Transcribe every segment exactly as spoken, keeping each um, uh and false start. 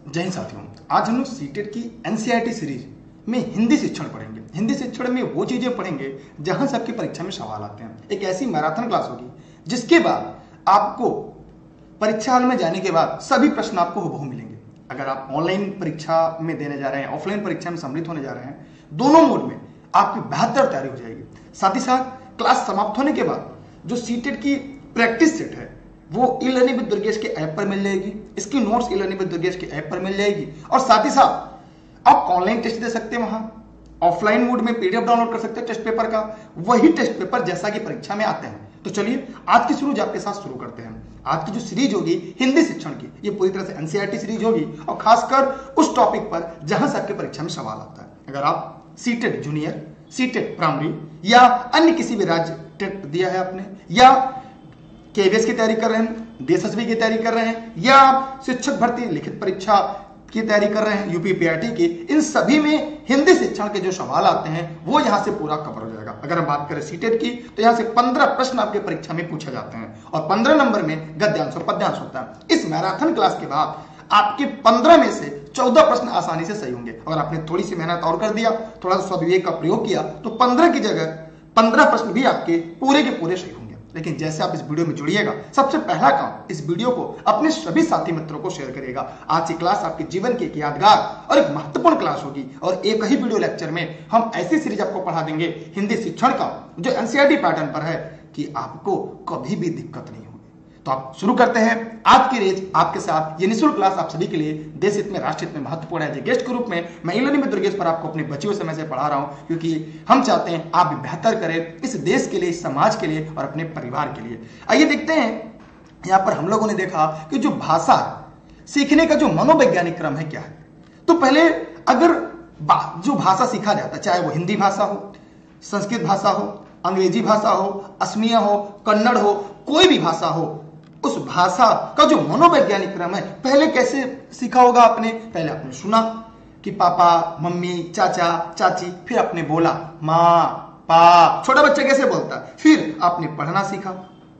जय हिंद साथियों, आज हम लोग सीटेट की एनसीईआरटी सीरीज में हिंदी शिक्षण पढ़ेंगे। हिंदी शिक्षण में वो चीजें पढ़ेंगे जहां से आपकी परीक्षा में सवाल आते हैं। एक ऐसी मैराथन क्लास होगी जिसके बाद आपको परीक्षा हॉल में जाने के बाद सभी प्रश्न आपको हूबहू मिलेंगे। अगर आप ऑनलाइन परीक्षा में देने जा रहे हैं, ऑफलाइन परीक्षा में सम्मिलित होने जा रहे हैं, दोनों मोड में आपकी बेहतर तैयारी हो जाएगी। साथ ही साथ क्लास समाप्त होने के बाद जो सीटेट की प्रैक्टिस सेट है वो ई लर्निंग विद दुर्गेश के ऐप पर मिल जाएगी। इसकी notes E learning with Durgesh के ऐप पर मिल जाएगी और साथ ही साथ आप ऑनलाइन टेस्ट दे सकते हैं, वहां ऑफलाइन मोड में पीडीएफ डाउनलोड कर सकते हैं टेस्ट पेपर का, वही टेस्ट पेपर जैसा कि परीक्षा में आते हैं। तो चलिए आज की सीरीज आपके साथ शुरू करते हैं। आज की जो सीरीज होगी हिंदी शिक्षण की, ये पूरी तरह से एनसीईआरटी सीरीज होगी और खासकर उस टॉपिक पर जहां से आपके परीक्षा में सवाल आता है। अगर आप सीटेट जूनियर, सीटेट प्राइमरी या अन्य किसी भी राज्य टेट दिया है आपने, या केवीएस की तैयारी कर रहे हैं, डीएसएसबी की तैयारी कर रहे हैं, या शिक्षक भर्ती लिखित परीक्षा की तैयारी कर रहे हैं यूपी पीआरटी की, इन सभी में हिंदी शिक्षण के जो सवाल आते हैं वो यहां से पूरा कवर हो जाएगा। अगर हम बात करें सीटेट की तो यहां से पंद्रह प्रश्न आपके परीक्षा में पूछे जाते हैं और पंद्रह नंबर में गद्यांश और पद्यांश होता है। इस मैराथन क्लास के बाद आपके पंद्रह में से चौदह प्रश्न आसानी से सही होंगे। अगर आपने थोड़ी सी मेहनत और कर दिया, थोड़ा सा सदविवेक का प्रयोग किया तो पंद्रह की जगह पंद्रह प्रश्न भी आपके पूरे के पूरे सही होंगे। लेकिन जैसे आप इस वीडियो में जुड़िएगा, सबसे पहला काम इस वीडियो को अपने सभी साथी मित्रों को शेयर करिएगा। आज की क्लास आपके जीवन की एक यादगार और एक महत्वपूर्ण क्लास होगी और एक ही वीडियो लेक्चर में हम ऐसी सीरीज आपको पढ़ा देंगे हिंदी शिक्षण का जो एनसीईआरटी पैटर्न पर है कि आपको कभी भी दिक्कत नहीं होगी। तो आप शुरू करते हैं आज की रेज आपके साथ। ये निःशुल्क क्लास आप सभी के लिए देश हित में, राष्ट्र हित में महत्वपूर्ण है। गेस्ट के रूप में मैं ई लर्निंग विद दुर्गेश पर आपको अपने बचे हुए समय से पढ़ा रहा हूं क्योंकि हम चाहते हैं आप भी बेहतर करें इस देश के लिए, इस समाज के लिए और अपने परिवार के लिए। आइए देखते हैं, यहां पर हम लोगों ने देखा कि जो भाषा सीखने का जो मनोवैज्ञानिक क्रम है क्या है। तो पहले अगर जो भाषा सीखा जाता है, चाहे वो हिंदी भाषा हो, संस्कृत भाषा हो, अंग्रेजी भाषा हो, असमिया हो, कन्नड़ हो, कोई भी भाषा हो, उस भाषा का जो मनोवैज्ञानिक क्रम है पहले कैसे सीखा होगा आपने। पहले आपने सुना कि पापा, मम्मी, चाचा, चाची, फिर आपने बोला माँ, पा, छोटा बच्चा कैसे बोलता है, फिर आपने पढ़ना सीखा,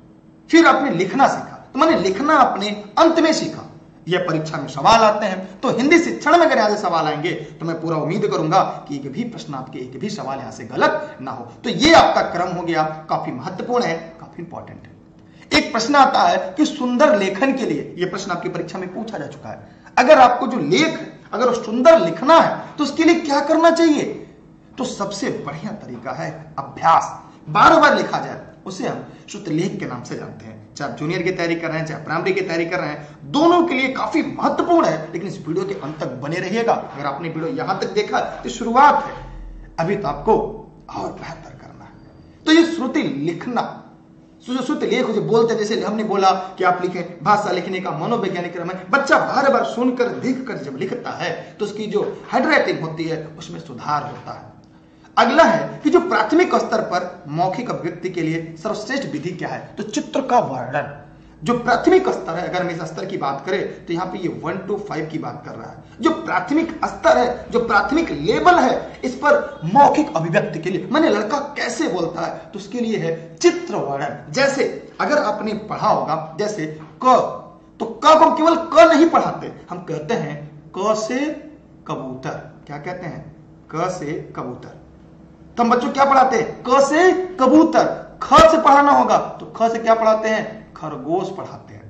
फिर आपने लिखना सीखा। तो मैंने लिखना अपने अंत में सीखा। यह परीक्षा में सवाल आते हैं तो हिंदी शिक्षण में अगर यहां से सवाल आएंगे तो मैं पूरा उम्मीद करूंगा कि एक भी प्रश्न आपके, एक भी सवाल यहां से गलत ना हो। तो ये आपका क्रम हो गया, काफी महत्वपूर्ण है, काफी इंपॉर्टेंट है। एक प्रश्न आता है कि सुंदर लेखन के लिए, यह प्रश्न आपकी परीक्षा में पूछा जा चुका है, अगर आपको जो लेख है अगर सुंदर लिखना है तो उसके लिए क्या करना चाहिए। तो सबसे बढ़िया तरीका है अभ्यास। बार बार लिखा जाए उसे हम शुद्ध लेख के नाम से जानते हैं। चाहे आप जूनियर की तैयारी कर रहे हैं, चाहे प्राइमरी की तैयारी कर रहे हैं, दोनों के लिए काफी महत्वपूर्ण है। लेकिन इस वीडियो के अंत तक बने रहिएगा। अगर आपने वीडियो यहां तक देखा तो शुरुआत है, अभी तो आपको और बेहतर करना है। तो ये श्रुति लिखना, शुद्ध लेख उसे बोलते हैं, जैसे हमने बोला कि आप लिखें, भाषा लिखने का मनोवैज्ञानिक क्रम है। बच्चा बार बार सुनकर, देखकर जब लिखता है तो उसकी जो हैंडराइटिंग होती है उसमें सुधार होता है। अगला है कि जो प्राथमिक स्तर पर मौखिक अभिव्यक्ति के लिए सर्वश्रेष्ठ विधि क्या है। तो चित्र का वर्णन, जो प्राथमिक स्तर है, अगर हम इस स्तर की बात करें तो यहाँ पे ये वन टू फाइव की बात कर रहा है। जो प्राथमिक स्तर है, जो प्राथमिक लेवल है, इस पर मौखिक अभिव्यक्ति के लिए, माने लड़का कैसे बोलता है तो उसके लिए है चित्र वर्णन। जैसे अगर आपने पढ़ा होगा, जैसे क, तो क को केवल क नहीं पढ़ाते, हम कहते हैं क से कबूतर। क्या कहते हैं? क से कबूतर। तो हम बच्चों क्या पढ़ाते हैं? क से कबूतर। ख से पढ़ाना होगा तो ख से क्या पढ़ाते हैं? खरगोश पढ़ाते हैं।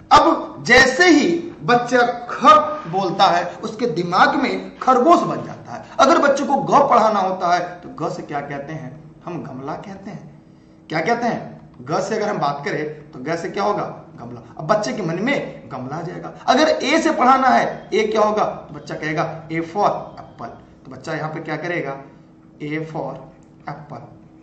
अब जैसे ही बच्चा ख बोलता है उसके दिमाग में खरगोश बन जाता है। अगर बच्चे को ग पढ़ाना होता है तो ग से क्या कहते हैं? हम गमला कहते हैं। क्या कहते हैं? ग से अगर हम बात करें तो ग से क्या होगा? गमला। अब बच्चे के मन में गमला आ जाएगा। अगर ए से पढ़ाना है, ए क्या होगा? तो बच्चा कहेगा ए फॉर एप्पल। तो बच्चा यहां पे क्या करेगा? A for apple.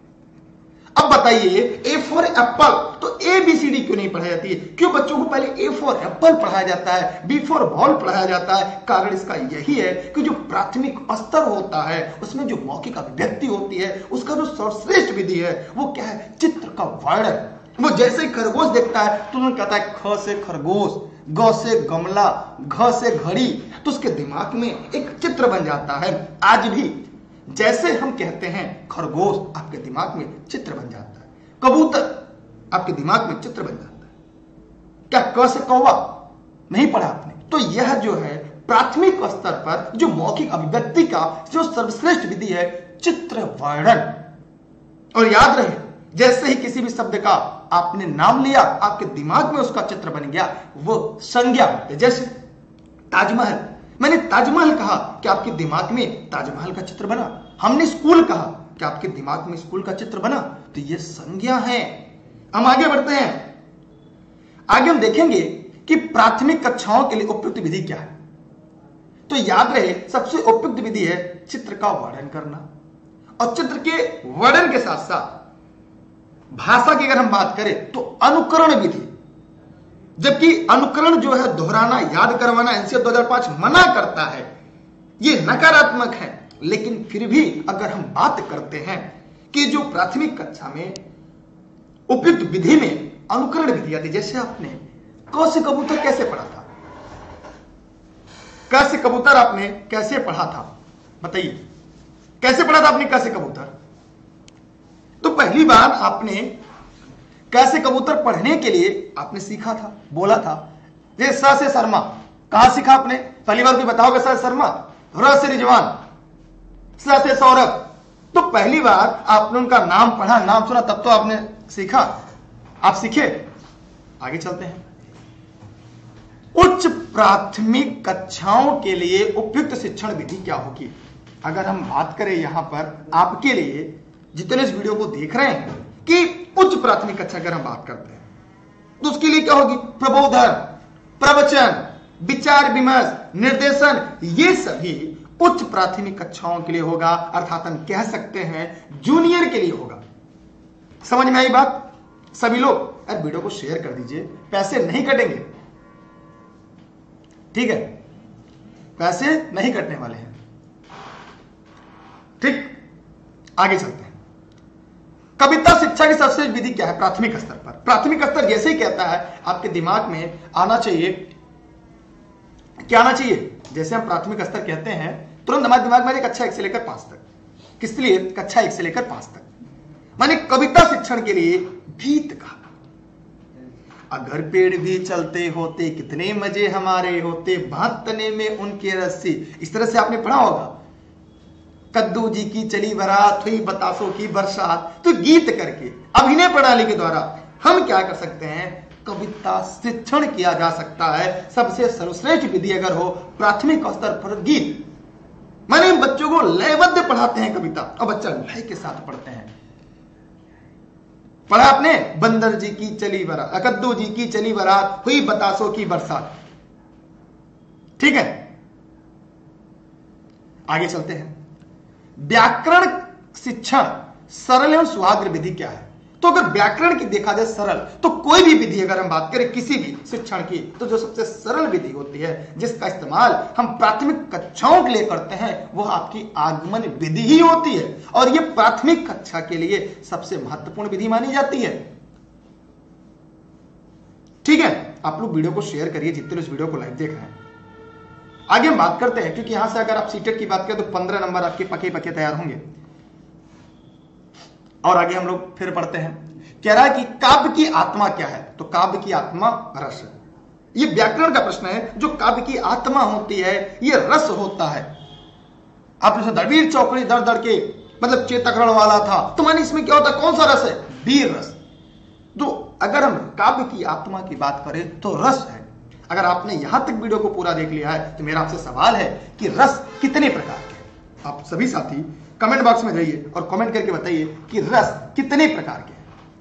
अब बताइए ए फॉर एप्पल, तो ए बी सी डी क्यों नहीं पढ़ाई जाती है? क्यों बच्चों को पहले ए फॉर एप्पल पढ़ाया जाता है, बी फॉर बॉल पढ़ाया जाता है? कारण इसका यही है कि जो प्राथमिक स्तर होता है उसमें जो मौखिक अभिव्यक्ति होती है, उसका जो सर्वश्रेष्ठ विधि है वो क्या है? चित्र का वर्णन। वो जैसे ही खरगोश देखता है तो उन्होंने कहता है ख से खरगोश, ग से गमला, घ से घड़ी, तो उसके दिमाग में एक चित्र बन जाता है। आज भी जैसे हम कहते हैं खरगोश, आपके दिमाग में चित्र बन जाता है। कबूतर, आपके दिमाग में चित्र बन जाता है। क्या क से कौवा नहीं पढ़ा आपने? तो यह जो है प्राथमिक स्तर पर जो मौखिक अभिव्यक्ति का जो सर्वश्रेष्ठ विधि है चित्र वर्णन। और याद रहे, जैसे ही किसी भी शब्द का आपने नाम लिया, आपके दिमाग में उसका चित्र बन गया, वो संज्ञा होते। जैसे ताजमहल, मैंने ताजमहल कहा कि आपके दिमाग में ताजमहल का चित्र बना। हमने स्कूल कहा कि आपके दिमाग में स्कूल का चित्र बना, तो ये संज्ञा है। हम आगे बढ़ते हैं। आगे हम देखेंगे कि प्राथमिक कक्षाओं के लिए उपयुक्त विधि क्या है। तो याद रहे, सबसे उपयुक्त विधि है चित्र का वर्णन करना। और चित्र के वर्णन के साथ साथ भाषा की अगर हम बात करें तो अनुकरण विधि, जबकि अनुकरण जो है दोहराना, याद करवाना एनसीईआरटी दो हज़ार पाँच मना करता है, ये नकारात्मक है। लेकिन फिर भी अगर हम बात करते हैं कि जो प्राथमिक कक्षा में उपयुक्त विधि में अनुकरण विधि आती, जैसे आपने क से कबूतर कैसे पढ़ा था, क से कबूतर आपने कैसे पढ़ा था, बताइए कैसे पढ़ा था आपने क से कबूतर? तो पहली बार आपने क से कबूतर पढ़ने के लिए आपने सीखा था, बोला था। ये स से शर्मा कहां सीखा आपने? पहली बार कोई बताओगे स से शर्मा? र से रिजवान, स से सौरभ। तो पहली बार आपने उनका नाम पढ़ा, नाम सुना, तब तो आपने सीखा। आप सीखे। आगे चलते हैं। उच्च प्राथमिक कक्षाओं के लिए उपयुक्त शिक्षण विधि क्या होगी? अगर हम बात करें यहां पर आपके लिए, जितने इस वीडियो को देख रहे हैं, कि उच्च प्राथमिक कक्षा अगर हम बात करते हैं तो उसके लिए क्या होगी? प्रबोधन, प्रवचन, विचार विमर्श, निर्देशन, ये सभी उच्च प्राथमिक कक्षाओं के लिए होगा। अर्थात हम कह सकते हैं जूनियर के लिए होगा। समझ में आई बात? सभी लोग यार वीडियो को शेयर कर दीजिए, पैसे नहीं कटेंगे, ठीक है? पैसे नहीं कटने वाले हैं, ठीक? आगे चलते हैं। कविता शिक्षा की सबसे विधि क्या है प्राथमिक स्तर पर? प्राथमिक स्तर जैसे ही कहता है आपके दिमाग में आना चाहिए, क्या आना चाहिए? जैसे हम प्राथमिक स्तर कहते हैं तुरंत हमारे दिमाग में कक्षा एक से लेकर पांच तक। किस लिए? कक्षा एक से लेकर पांच तक, माने कविता शिक्षण के लिए गीत का। अगर पेड़ भी चलते होते कितने मजे हमारे होते, बांधने में उनके रस्सी। इस तरह से आपने पढ़ा होगा। कद्दू जी की चली बारात, हुई बतासों की बरसात। तो गीत करके अभिनय प्रणाली के द्वारा हम क्या कर सकते हैं? कविता शिक्षण किया जा सकता है। सबसे सर्वश्रेष्ठ विधि अगर हो प्राथमिक स्तर पर गीत, माने बच्चों को लयबद्ध पढ़ाते हैं कविता, और बच्चा लय के साथ पढ़ते हैं। पढ़ा आपने? बंदर जी की चली बारात, कद्दू जी की चली बारात, हुई बतासों की बरसात, ठीक है? आगे चलते हैं। व्याकरण शिक्षण सरल एवं सुहाग्र विधि क्या है? तो अगर व्याकरण की देखा जाए सरल, तो कोई भी विधि अगर हम बात करें किसी भी शिक्षण की, तो जो सबसे सरल विधि होती है जिसका इस्तेमाल हम प्राथमिक कक्षाओं के लिए करते हैं, वो आपकी आगमन विधि ही होती है। और ये प्राथमिक कक्षा के लिए सबसे महत्वपूर्ण विधि मानी जाती है, ठीक है? आप लोग वीडियो को शेयर करिए, जितने इस वीडियो को लाइव देख रहे हैं। आगे हम बात करते हैं, क्योंकि यहां से अगर आप सीटेट की बात करें तो पंद्रह नंबर आपके पके पके तैयार होंगे। और आगे हम लोग फिर पढ़ते हैं। कह रहा है कि काव्य की आत्मा क्या है? तो काव्य की आत्मा रस है। ये व्याकरण का प्रश्न है। जो काव्य की आत्मा होती है ये रस होता है। आपने दड़वीर चौकड़ी दर दर के मतलब चेतकरण वाला था, तो माने इसमें क्या होता है? कौन सा रस है? वीर रस। तो अगर हम काव्य की आत्मा की बात करें तो रस है। अगर आपने यहां तक वीडियो को पूरा देख लिया है तो मेरा आपसे सवाल है कि रस कितने प्रकार के हैं? आप सभी साथी कमेंट बॉक्स में जाइए और कमेंट करके बताइए कि रस कितने प्रकार के हैं।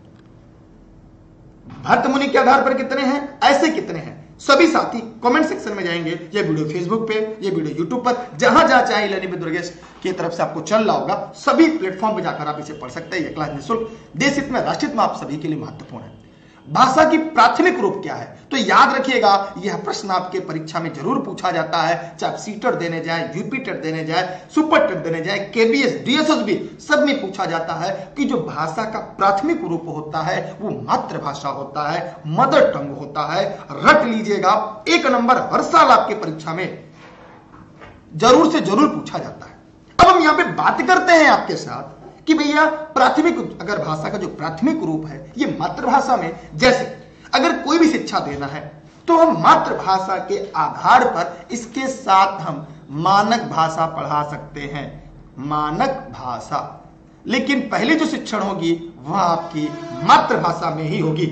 भट्ट मुनि के आधार पर कितने हैं, ऐसे कितने हैं? सभी साथी कमेंट सेक्शन में जाएंगे। ये वीडियो फेसबुक पे, ये वीडियो यूट्यूब पर, जहां जहां चाहे लर्निंग विद दुर्गेश की तरफ से आपको चल रहा होगा, सभी प्लेटफॉर्म पे जाकर आप इसे पढ़ सकते हैं। ये क्लास निःशुल्क, देश हित में, राष्ट्र हित में आप सभी के लिए महत्वपूर्ण है। भाषा की प्राथमिक रूप क्या है? तो याद रखिएगा यह प्रश्न आपके परीक्षा में जरूर पूछा जाता है, चाहे सीटेट देने जाए, यूपी टेट देने जाए, सुपर टेट देने जाए, केबीएस, डीएसएस भी, सब में पूछा जाता है कि जो भाषा का प्राथमिक रूप होता है वो मातृभाषा होता है, मदर टंग होता है। रट लीजिएगा, एक नंबर हर साल आपके परीक्षा में जरूर से जरूर पूछा जाता है। अब हम यहां पे बात करते हैं आपके साथ कि भैया प्राथमिक, अगर भाषा का जो प्राथमिक रूप है ये मातृभाषा में, जैसे अगर कोई भी शिक्षा देना है तो हम मातृभाषा के आधार पर इसके साथ हम मानक भाषा पढ़ा सकते हैं, मानक भाषा। लेकिन पहले जो शिक्षण होगी वह आपकी मातृभाषा में ही होगी।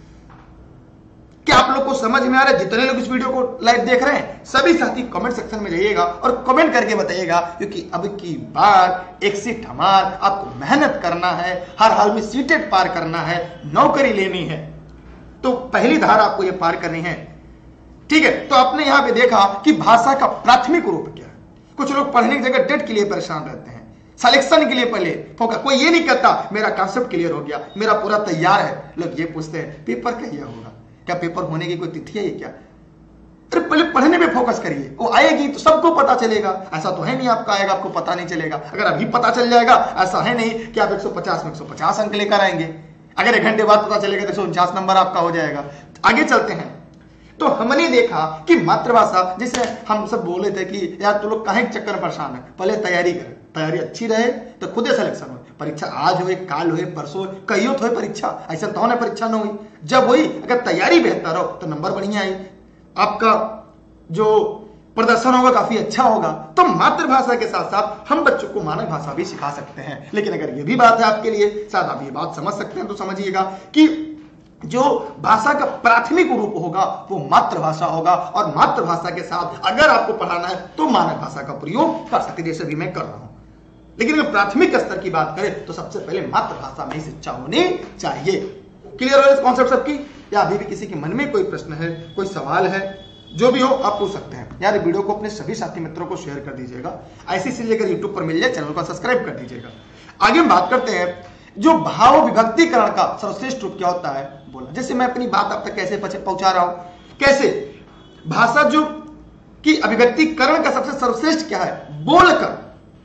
क्या आप लोग को समझ में आ रहा है? जितने लोग इस वीडियो को लाइव देख रहे हैं सभी साथी कमेंट सेक्शन में जाइएगा और कमेंट करके बताइएगा, क्योंकि अब की बार एक्सिट हमार आपको मेहनत करना है, हर हाल में सीटेट पार करना है, नौकरी लेनी है, तो पहली धार आपको यह पार करनी है। ठीक है, तो आपने यहां पे देखा कि भाषा का प्राथमिक रूप क्या है। कुछ लोग पढ़ने की जगह डेट के लिए परेशान रहते हैं, सिलेक्शन के लिए पहले फोकस। कोई ये नहीं कहता मेरा कॉन्सेप्ट क्लियर हो गया, मेरा पूरा तैयार है। लोग ये पूछते हैं पेपर कहिया होगा, क्या पेपर होने की कोई तिथि है क्या? अरे पहले पढ़ने पे फोकस करिए, वो आएगी तो सबको पता चलेगा। ऐसा तो है नहीं आपका आएगा आपको पता नहीं चलेगा। अगर अभी पता चल जाएगा, ऐसा है नहीं कि आप एक सौ पचास में एक सौ पचास अंक लेकर आएंगे। अगर एक घंटे बाद पता चलेगा तो एक सौ उनचास नंबर आपका हो जाएगा। आगे चलते हैं, तो हमने देखा कि मातृभाषा, जिसे हम सब बोले थे कि यार तू लोग काहे चक्कर में परेशान है, पहले तैयारी कर, तैयारी अच्छी रहे तो खुद सिलेक्शन हो। परीक्षा आज हो, काल हो, परसों कहियो तो हो परीक्षा, ऐसा तो होने परीक्षा न हुई। जब हुई अगर तैयारी बेहतर हो तो नंबर बढ़िया आई, आपका जो प्रदर्शन होगा काफी अच्छा होगा। तो मातृभाषा के साथ साथ हम बच्चों को मानक भाषा भी सिखा सकते हैं। लेकिन अगर यह भी बात है आपके लिए, शायद आप ये बात समझ सकते हैं, तो समझिएगा कि जो भाषा का प्राथमिक रूप होगा वो मातृभाषा होगा, और मातृभाषा के साथ अगर आपको पढ़ाना है तो मानक भाषा का प्रयोग कर सकते, जैसे भी मैं कर रहा हूं। लेकिन अगर प्राथमिक स्तर की बात करें तो सबसे पहले मातृभाषा में ही शिक्षा होनी चाहिए। क्लियर हो इस कॉन्सेप्ट सबकी? या अभी भी किसी के मन में कोई प्रश्न है, कोई सवाल है, जो भी हो आप पूछ सकते हैं। यार वीडियो को अपने सभी साथी मित्रों को शेयर कर दीजिएगा। ऐसी चीजें अगर यूट्यूब पर मिल जाए चैनल को सब्सक्राइब कर दीजिएगा। आगे हम बात करते हैं जो भाव विभक्तिकरण का सर्वश्रेष्ठ रूप क्या होता है बोला। जैसे मैं अपनी बात आप तक कैसे पहुंचा रहा हूं, कैसे भाषा जो कि अभिव्यक्तिकरण का सबसे सर्वश्रेष्ठ क्या है, बोलकर।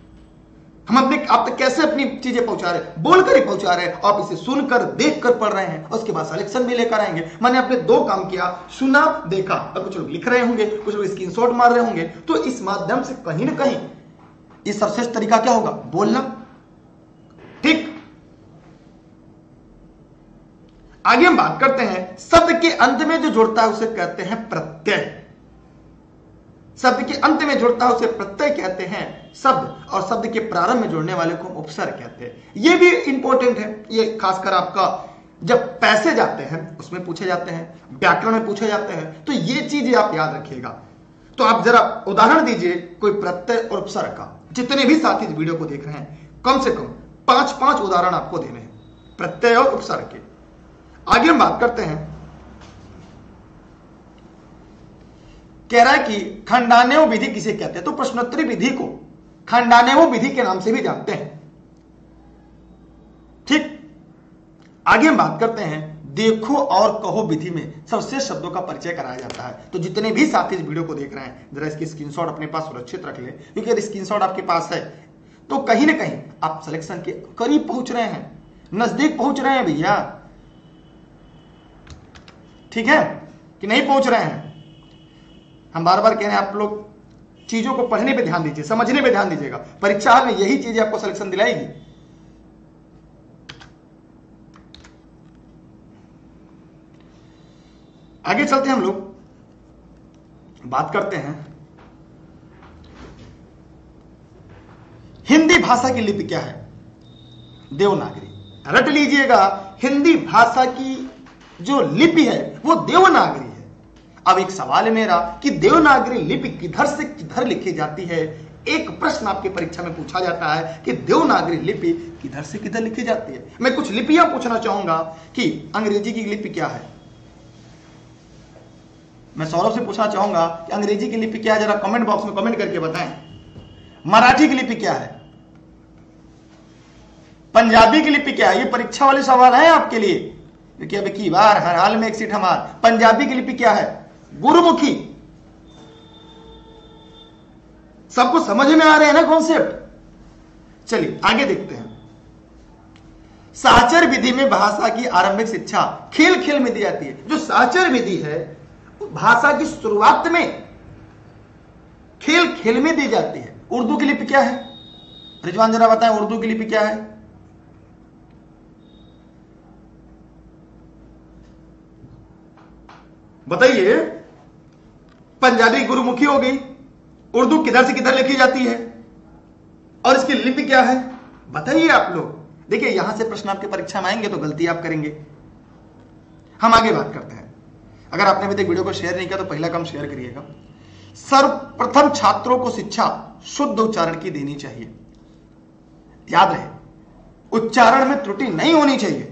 हम अपने आप तक कैसे अपनी चीजें पहुंचा रहे हैं, बोलकर ही पहुंचा रहे हैं। आप इसे सुनकर देखकर पढ़ रहे हैं, उसके बाद सिलेक्शन भी लेकर आएंगे। मैंने अपने दो काम किया, सुना, देखा। और कुछ लोग लिख रहे होंगे, कुछ लोग स्क्रीनशॉट मार रहे होंगे। तो इस माध्यम से कहीं ना कहीं इस सर्वश्रेष्ठ तरीका क्या होगा, बोलना। ठीक, आगे हम बात करते हैं शब्द के अंत में जो जुड़ता है उसे कहते हैं प्रत्यय। शब्द के अंत में जुड़ता है उसे प्रत्यय कहते हैं। शब्द और शब्द के प्रारंभ में जुड़ने वाले को उपसर्ग कहते हैं। ये भी इंपॉर्टेंट है, ये खासकर आपका जब पैसे जाते हैं उसमें पूछे जाते हैं, व्याकरण में पूछे जाते हैं, तो ये चीजें आप याद रखिएगा। तो आप जरा उदाहरण दीजिए कोई प्रत्यय और उपसर्ग का। जितने भी साथी इस वीडियो को देख रहे हैं कम से कम पांच पांच उदाहरण आपको देने हैं प्रत्यय और उपसर्ग के। आगे हम बात करते हैं, कह रहा है कि खंडानेय विधि किसे कहते हैं। तो प्रश्नोत्तरी विधि को खंडानेय विधि के नाम से भी जानते हैं। ठीक, आगे हम बात करते हैं देखो और कहो विधि में सबसे शब्दों का परिचय कराया जाता है। तो जितने भी साथी इस वीडियो को देख रहे हैं जरा इसकी स्क्रीनशॉट अपने पास सुरक्षित रख ले, क्योंकि अगर स्क्रीनशॉट आपके पास है तो कहीं ना कहीं आप सिलेक्शन के करीब पहुंच रहे हैं, नजदीक पहुंच रहे हैं भैया। ठीक है कि नहीं पहुंच रहे हैं? हम बार बार कह रहे हैं आप लोग चीजों को पढ़ने पे ध्यान दीजिए, समझने पे ध्यान दीजिएगा। परीक्षा हाल में यही चीजें आपको सिलेक्शन दिलाएगी। आगे चलते हैं, हम लोग बात करते हैं हिंदी भाषा की लिपि क्या है, देवनागरी। रट लीजिएगा, हिंदी भाषा की जो लिपि है वो देवनागरी है। अब एक सवाल है मेरा कि देवनागरी लिपि किधर से किधर लिखी जाती है। एक प्रश्न आपकी परीक्षा में पूछा जाता है कि देवनागरी लिपि किधर से किधर लिखी जाती है। मैं कुछ लिपियां पूछना चाहूंगा कि अंग्रेजी की लिपि क्या है। मैं सौरभ से पूछना चाहूंगा कि अंग्रेजी की लिपि क्या है, जरा कमेंट बॉक्स में कमेंट करके बताएं। मराठी की लिपि क्या है, पंजाबी की लिपि क्या है। ये परीक्षा वाले सवाल है आपके लिए, क्योंकि अब की बार हर हाल में एक सीट हमार। पंजाबी की लिपि क्या है, गुरुमुखी। सबको समझ में आ रहे हैं ना कॉन्सेप्ट? चलिए आगे देखते हैं। साचर विधि में भाषा की आरंभिक शिक्षा खेल खेल में दी जाती है। जो साचर विधि है भाषा की शुरुआत में खेल खेल में दी जाती है। उर्दू की लिपि क्या है, रिजवान जरा बताएं उर्दू की लिपि क्या है। बताइए। पंजाबी गुरुमुखी हो गई, उर्दू किधर से किधर लिखी जाती है और इसकी लिपि क्या है, बताइए आप लोग। देखिए यहां से प्रश्न आपके परीक्षा में आएंगे तो गलती आप करेंगे। हम आगे बात करते हैं। अगर आपने अभी तक वीडियो को शेयर नहीं किया तो पहला काम शेयर करिएगा। सर्वप्रथम छात्रों को शिक्षा शुद्ध उच्चारण की देनी चाहिए। याद रहे, उच्चारण में त्रुटि नहीं होनी चाहिए।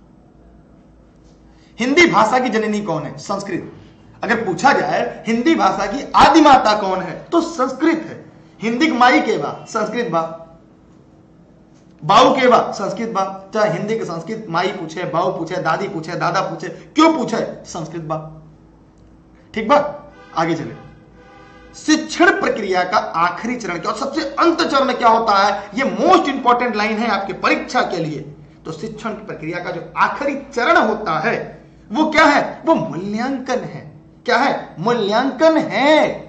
हिंदी भाषा की जननी कौन है? संस्कृत। अगर पूछा जाए हिंदी भाषा की आदि माता कौन है तो संस्कृत है। हिंदी की माई के बा संस्कृत बा, बाऊ के बा संस्कृत बा। चाहे हिंदी के संस्कृत माई पूछे, बाऊ पूछे, दादी पूछे, दादा पूछे, क्यों पूछे? संस्कृत बा। ठीक बा, आगे चले। शिक्षण प्रक्रिया का आखिरी चरण क्या और सबसे अंत चरण क्या होता है? ये मोस्ट इंपॉर्टेंट लाइन है आपके परीक्षा के लिए। तो शिक्षण की प्रक्रिया का जो आखिरी चरण होता है वो क्या है? वो मूल्यांकन है। क्या है? मूल्यांकन है।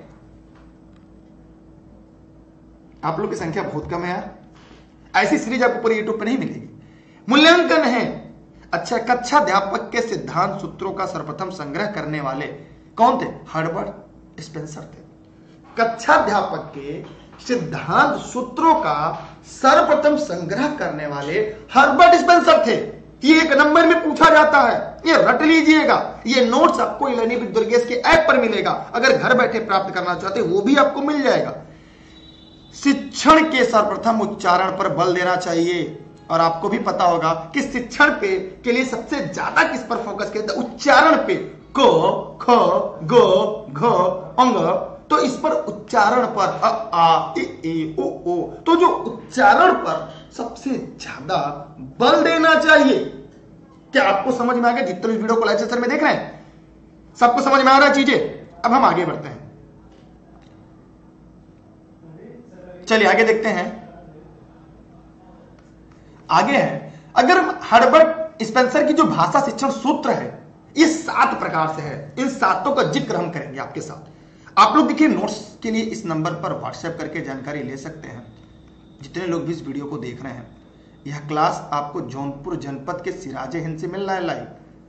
आप लोग की संख्या बहुत कम है यार, ऐसी सीरीज आपको पूरी यूट्यूब पर नहीं मिलेगी। मूल्यांकन है। अच्छा, कक्षा अध्यापक के सिद्धांत सूत्रों का सर्वप्रथम संग्रह करने वाले कौन थे? हर्बर्ट स्पेंसर थे। कक्षा अध्यापक के सिद्धांत सूत्रों का सर्वप्रथम संग्रह करने वाले हर्बर्ट स्पेंसर थे। ये एक नंबर में पूछा जाता है, ये रट लीजिएगा। ये नोट्स आपको इलेनी विद दुर्गेश के ऐप पर मिलेगा। अगर घर बैठे प्राप्त करना चाहते वो भी आपको मिल जाएगा। शिक्षण के सर्वप्रथम उच्चारण पर बल देना चाहिए। और आपको भी पता होगा कि शिक्षण पे के लिए सबसे ज्यादा किस पर फोकस किया जाता है? उच्चारण पे। को, ख, गो, घ, अंग। तो इस पर उच्चारण पर अ, आ, इ, ई, उ, ओ। तो जो उच्चारण पर सबसे ज्यादा बल देना चाहिए। क्या आपको समझ में आ गया? जितने वीडियो को लाइव सेशन में देख रहे हैं सबको समझ में आ रहा है चीजें। अब हम आगे बढ़ते हैं, चलिए आगे देखते हैं। आगे है, अगर हर्बर्ट स्पेंसर की जो भाषा शिक्षण सूत्र है ये सात प्रकार से है। इन सातों का जिक्र हम करेंगे आपके साथ। आप लोग देखिए नोट्स के लिए इस नंबर पर व्हाट्सएप करके जानकारी ले सकते हैं। जितने लोग भी इस वीडियो को देख रहे हैं, यह क्लास आपको जौनपुर जनपद के सिराजे हिंद से मिल रहा है लाइव।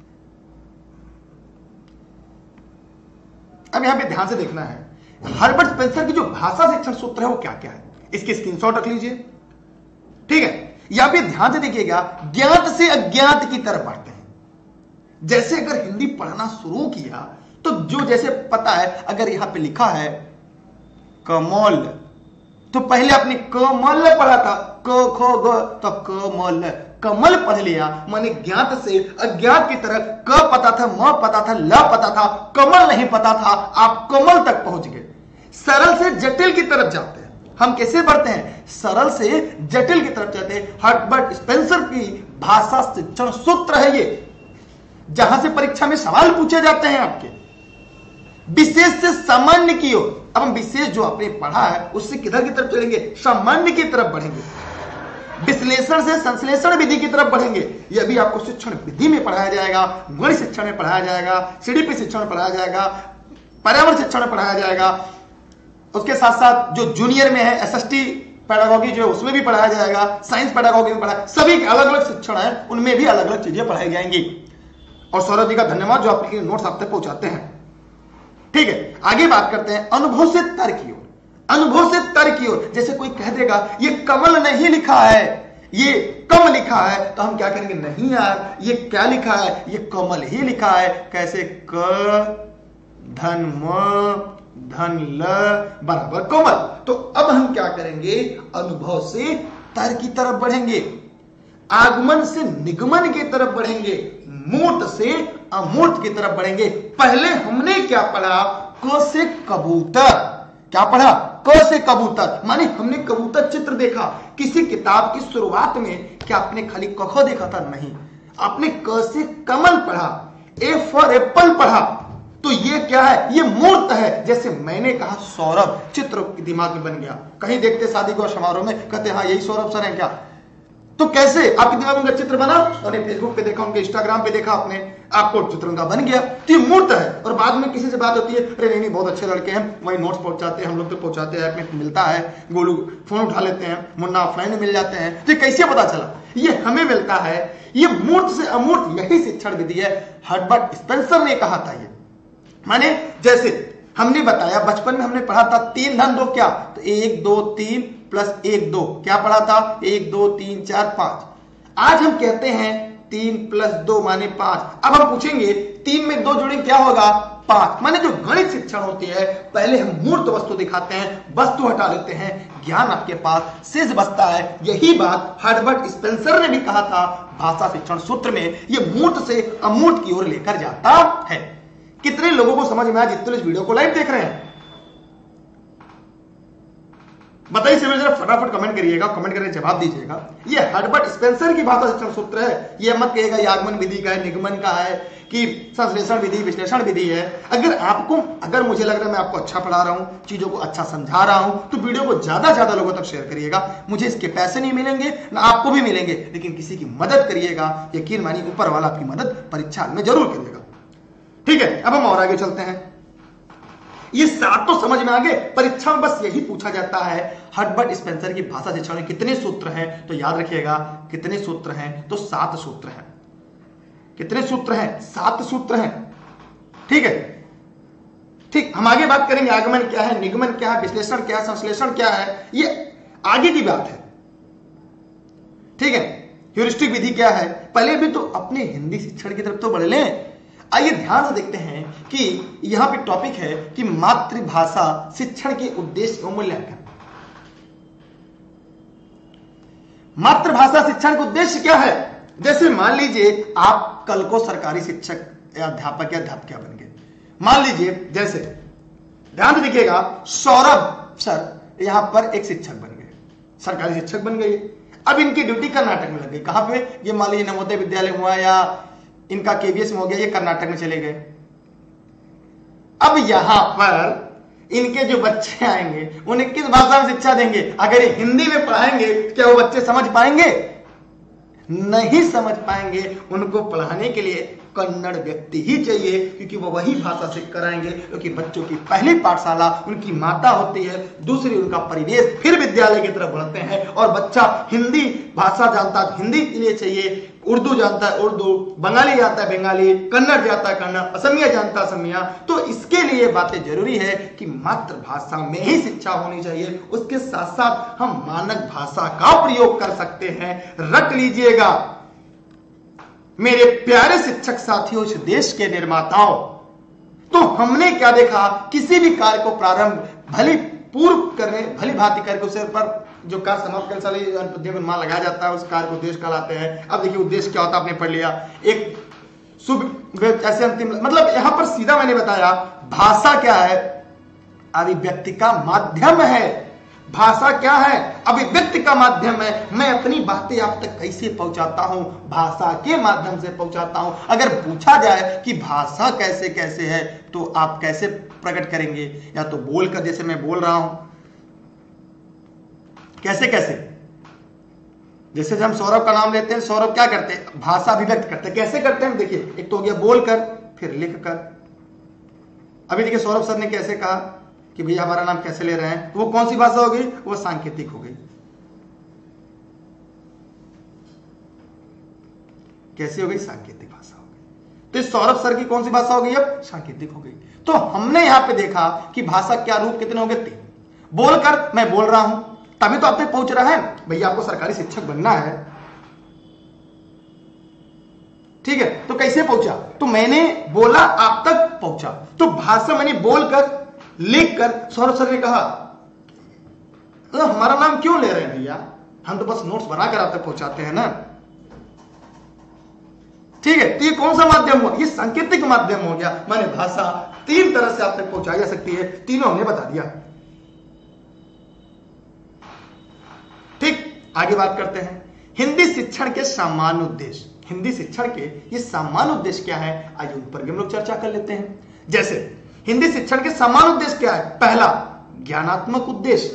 अब यहां पे ध्यान से देखना है, हर्बर्ट स्पेंसर की जो भाषा शिक्षण सूत्र है वो क्या क्या है, इसके स्क्रीनशॉट रख लीजिए। ठीक है, यहां पे ध्यान से देखिएगा। ज्ञात से अज्ञात की तरफ बढ़ते हैं। जैसे अगर हिंदी पढ़ना शुरू किया तो जो जैसे पता है, अगर यहां पे लिखा है कमल तो पहले आपने कमल पढ़ा था, क ख ग, तो कमल कमल पढ़ लिया। माने ज्ञात से अज्ञात की तरफ। क पता था, म पता था, ल पता था, कमल नहीं पता था, आप कमल तक पहुंच गए। सरल से जटिल की तरफ जाते हैं। हम कैसे बढ़ते हैं? सरल से जटिल की तरफ जाते हैं। हर्बर्ट स्पेंसर की भाषा शिक्षण सूत्र है ये, जहां से परीक्षा में सवाल पूछे जाते हैं आपके। विशेष से सामान्य की ओर। अब हम विशेष जो आपने पढ़ा है उससे किधर की तरफ चलेंगे? सामान्य की तरफ बढ़ेंगे। विश्लेषण से संश्लेषण विधि की तरफ बढ़ेंगे। यह भी आपको शिक्षण विधि में पढ़ाया जाएगा, गणित शिक्षण में पढ़ाया जाएगा, सीडीपी शिक्षण में पढ़ाया जाएगा, पर्यावरण शिक्षण में पढ़ाया जाएगा। उसके साथ साथ जो जूनियर में है एसएसटी पेडागोगी जो है उसमें भी पढ़ाया जाएगा, साइंस पेडागोगी में पढ़ाया, सभी अलग अलग शिक्षण है, उनमें भी अलग अलग चीजें पढ़ाई जाएंगी। और सौरभ जी का धन्यवाद जो आपके नोट्स आप तक पहुंचाते हैं। ठीक है, आगे बात करते हैं अनुभव से तर्क की ओर। अनुभव से तर्क की ओर, जैसे कोई कह देगा ये कमल नहीं लिखा है, ये कम लिखा है, तो हम क्या करेंगे? नहीं यार, ये क्या लिखा है? ये कमल ही लिखा है। कैसे? क धन म धन ल बराबर कमल। तो अब हम क्या करेंगे? अनुभव से तर्क की तरफ बढ़ेंगे, आगमन से निगमन की तरफ बढ़ेंगे, मूर्त से अमूर्त की तरफ बढ़ेंगे। पहले हमने क्या पढ़ा? क से कबूतर। क्या पढ़ा? क से कबूतर। माने हमने कबूतर चित्र देखा। किसी किताब की शुरुआत में क्या आपने खाली क ख देखा था? नहीं, आपने क से कमल पढ़ा, ए फॉर एप्पल पढ़ा। तो ये क्या है? ये मूर्त है। जैसे मैंने कहा सौरभ, चित्र दिमाग में बन गया। कहीं देखते शादी को समारोह में, कहते हाँ यही सौरभ सर है क्या? तो कैसे आपके दिमाग में चित्र बना? और फेसबुक पे देखा, उनके इंस्टाग्राम पे देखा आपने, आपको चित्र उनका बन गया। तो ये मूर्त है। और बाद में किसी से बात होती है, अरे नहीं नहीं बहुत अच्छे लड़के हैं, वही नोट्स पहुंचाते हैं, हम लोग तो पहुंचाते हैं, ऐप में मिलता है, गोलू फोन उठा लेते हैं, मुन्ना ऑफलाइन में मिल जाते हैं। तो कैसे पता चला? ये हमें मिलता है। ये मूर्त से अमूर्त, यही शिक्षण विधि है। हर्बर्ट स्पेंसर ने कहा था ये। माने जैसे हमने बताया बचपन में हमने पढ़ा था तीन धन दो क्या, तो एक दो तीन प्लस एक दो, क्या पढ़ा था, एक दो तीन चार पांच। आज हम कहते हैं तीन प्लस दो माने पांच। अब हम पूछेंगे तीन में दो जोड़े क्या होगा, पांच। माने जो गणित शिक्षण होती है, पहले हम मूर्त वस्तु दिखाते हैं, वस्तु हटा लेते हैं, ज्ञान आपके पास शेष बचता है। यही बात हर्बर्ट स्पेंसर ने भी कहा था भाषा शिक्षण सूत्र में, ये मूर्त से अमूर्त की ओर लेकर जाता है। कितने लोगों को समझ में आया जितने इस वीडियो को लाइव देख रहे हैं? बताइए जरा फटाफट कमेंट करिएगा, कमेंट करके जवाब दीजिएगा। ये हर्बर्ट स्पेंसर की भाषा शिक्षण सूत्र है, ये मत कहिएगा ये आगमन विधि का है, निगमन का है, कि संश्लेषण विधि विश्लेषण विधि है। अगर आपको अगर मुझे लग रहा है मैं आपको अच्छा पढ़ा रहा हूं, चीजों को अच्छा समझा रहा हूं, तो वीडियो को ज्यादा ज्यादा लोगों तक शेयर करिएगा। मुझे इसके पैसे नहीं मिलेंगे, ना आपको भी मिलेंगे, लेकिन किसी की मदद करिएगा। यकीन मानिए ऊपर वाला आपकी मदद परीक्षा में जरूर करिएगा। ठीक है, अब हम और आगे चलते हैं। ये सात तो समझ में आ गए, परीक्षा में बस यही पूछा जाता है हर्बर्ट स्पेंसर की भाषा शिक्षण में कितने सूत्र हैं, तो याद रखिएगा कितने सूत्र हैं, तो सात सूत्र हैं। कितने सूत्र हैं, सात सूत्र हैं। ठीक है, ठीक, हम आगे बात करेंगे आगमन क्या है, निगमन क्या है, विश्लेषण क्या है, संश्लेषण क्या है, ये आगे की बात है। ठीक है, ह्यूरिस्टिक विधि क्या है, पहले भी तो अपने हिंदी शिक्षण की तरफ तो बढ़ लें। आइए ध्यान से देखते हैं कि यहां पे टॉपिक है कि मातृभाषा शिक्षण के उद्देश्य और मूल्यांकन। मातृभाषा शिक्षण का उद्देश्य क्या है? जैसे मान लीजिए आप कल को सरकारी शिक्षक या अध्यापक या अध्यापिका बन गए। मान लीजिए जैसे ध्यान से देखिएगा, सौरभ सर यहां पर एक शिक्षक बन गए, सरकारी शिक्षक बन गए। अब इनकी ड्यूटी कर्नाटक में लग गई। कहां पे? ये मान लीजिए नवोदय विद्यालय हुआ या इनका केवीएस में हो गया, ये कर्नाटक में चले गए। अब यहां पर इनके जो बच्चे आएंगे उन्हें किस भाषा में शिक्षा देंगे? अगर ये हिंदी में पढ़ाएंगे क्या वो बच्चे समझ पाएंगे? नहीं समझ पाएंगे। उनको पढ़ाने के लिए कन्नड़ व्यक्ति ही चाहिए, क्योंकि वो वही भाषा सीख कराएंगे, क्योंकि बच्चों की पहली पाठशाला उनकी माता होती है, दूसरी उनका परिवेश, फिर विद्यालय की तरफ बढ़ते हैं। और बच्चा हिंदी भाषा जानता है हिंदी के लिए चाहिए, उर्दू जानता है उर्दू, बंगाली जानता है बंगाली, कन्नड़ जानता है कन्नड़, असमिया जानता है असमिया। तो इसके लिए बातें जरूरी है कि मातृभाषा में ही शिक्षा होनी चाहिए। उसके साथ साथ हम मानक भाषा का प्रयोग कर सकते हैं। रट लीजिएगा मेरे प्यारे शिक्षक साथियों, इस देश के निर्माताओं, तो हमने क्या देखा, किसी भी कार्य को प्रारंभ भली पूर्व करने भली भांति करके उसे पर जो कार्य समाप्त करने वाले मान लगाया जाता है, उस कार्य को उद्देश्य कहलाते हैं। अब देखिए उद्देश्य क्या होता है, आपने पढ़ लिया। एक शुभ ऐसे अंतिम, मतलब यहां पर सीधा मैंने बताया भाषा क्या है, अभिव्यक्ति का माध्यम है। भाषा क्या है? अभिव्यक्ति का माध्यम है। मैं अपनी बातें आप तक कैसे पहुंचाता हूं? भाषा के माध्यम से पहुंचाता हूं। अगर पूछा जाए कि भाषा कैसे कैसे है, तो आप कैसे प्रकट करेंगे? या तो बोलकर, जैसे मैं बोल रहा हूं, कैसे कैसे, जैसे हम सौरभ का नाम लेते हैं, सौरभ क्या करते हैं? भाषा अभिव्यक्त करते हैं। कैसे करते हैं? देखिए, एक तो हो गया बोलकर, फिर लिखकर। अभी देखिए सौरभ सर ने कैसे कहा कि भैया हमारा नाम कैसे ले रहे हैं, वो कौन सी भाषा हो गई? वो सांकेतिक हो गई। कैसी हो गई? सांकेतिक भाषा हो गई। तो इस सौरभ सर की कौन सी भाषा हो गई? अब सांकेतिक हो गई। तो हमने यहां पे देखा कि भाषा क्या रूप कितने हो गए? तीन। बोलकर, मैं बोल रहा हूं, तभी तो आप तक पहुंच रहा है। भैया आपको सरकारी शिक्षक बनना है, ठीक है, तो कैसे पहुंचा? तो मैंने बोला, आप तक पहुंचा। तो भाषा मैंने बोलकर, लिखकर। सौरभ सर ने कहा तो हमारा नाम क्यों ले रहे हैं भैया, हम तो बस नोट्स बनाकर आप तक पहुंचाते हैं ना। ठीक है, तो ये कौन सा माध्यम हुआ? ये सांकेतिक माध्यम हो गया। माने भाषा तीन तरह से आप तक पहुंचाई जा सकती है, तीनों हमने बता दिया। ठीक, आगे बात करते हैं हिंदी शिक्षण के सामान्य उद्देश्य। हिंदी शिक्षण के ये सामान्य उद्देश्य क्या है, आइए उन पर भी हम लोग चर्चा कर लेते हैं। जैसे हिंदी शिक्षण के सामान्य उद्देश्य क्या है? पहला, ज्ञानात्मक उद्देश्य।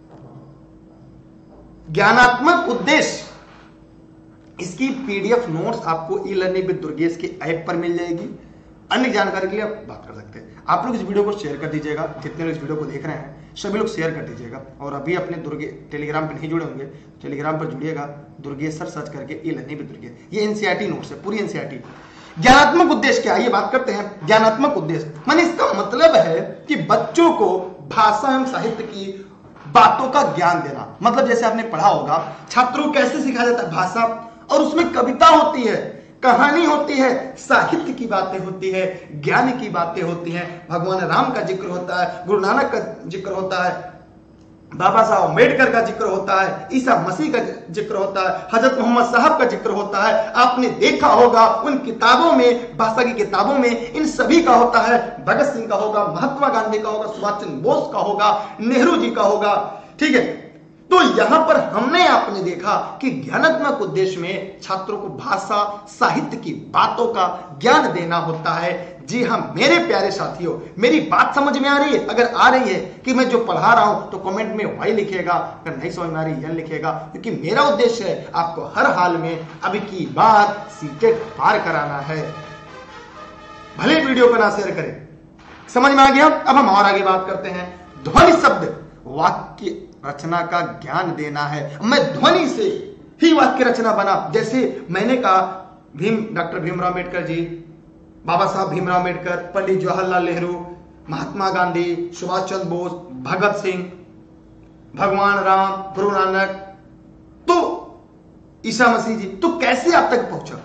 ज्ञानात्मक उद्देश्य, इसकी पीडीएफ नोट्स आपको ई लर्निंग विद दुर्गेश के ऐप पर मिल जाएगी। अन्य जानकारी के लिए आप बात कर सकते हैं। आप लोग इस वीडियो को शेयर कर दीजिएगा, जितने लोग इस वीडियो को देख रहे हैं सभी लोग शेयर कर दीजिएगा। और अभी अपने दुर्गे टेलीग्राम पे नहीं जुड़े होंगे, टेलीग्राम पर जुड़िएगा, दुर्गेश सर सर्च करके ई लर्निंग विद दुर्गेश। ये एनसीईआरटी नोट्स है, पूरी एनसीईआरटी। ज्ञानात्मक उद्देश्य क्या है, ये बात करते हैं। ज्ञानात्मक उद्देश्य माने इसका मतलब है कि बच्चों को भाषा एवं साहित्य की बातों का ज्ञान देना। मतलब जैसे आपने पढ़ा होगा छात्रों को कैसे सिखाया जाता है भाषा, और उसमें कविता होती है, कहानी होती है, साहित्य की बातें होती है, ज्ञान की बातें होती हैं, भगवान राम का जिक्र होता है, गुरु नानक का जिक्र होता है, बाबा साहब अम्बेडकर का जिक्र होता है, ईसा मसीह का जिक्र होता है, हजरत मोहम्मद साहब का जिक्र होता है। आपने देखा होगा उन किताबों में, भाषा की किताबों में इन सभी का होता है। भगत सिंह का होगा, महात्मा गांधी का होगा, सुभाष चंद्र बोस का होगा, नेहरू जी का होगा। ठीक है, तो यहां पर हमने आपने देखा कि ज्ञानात्मक उद्देश्य में छात्रों को भाषा साहित्य की बातों का ज्ञान देना होता है। जी हां मेरे प्यारे साथियों, मेरी बात समझ में आ रही है? अगर आ रही है कि मैं जो पढ़ा रहा हूं तो कमेंट में वाई लिखेगा, अगर नहीं समझ में आ रही है लिखेगा, क्योंकि मेरा उद्देश्य है आपको हर हाल में अब की बार सीटेट पार कराना है। भले वीडियो को ना शेयर करें। समझ में आ गया? अब हम और आगे बात करते हैं। ध्वनि शब्द वाक्य रचना का ज्ञान देना है। मैं ध्वनि से ही वाक्य रचना बना। जैसे मैंने कहा भीम डॉक्टर भीमराव अम्बेडकर जी, बाबा साहब भीमराव अम्बेडकर, पंडित जवाहरलाल नेहरू, महात्मा गांधी, सुभाष चंद्र बोस, भगत सिंह, भगवान राम, गुरु नानक, तो ईसा मसीह जी, तो कैसे आप तक पहुंचा?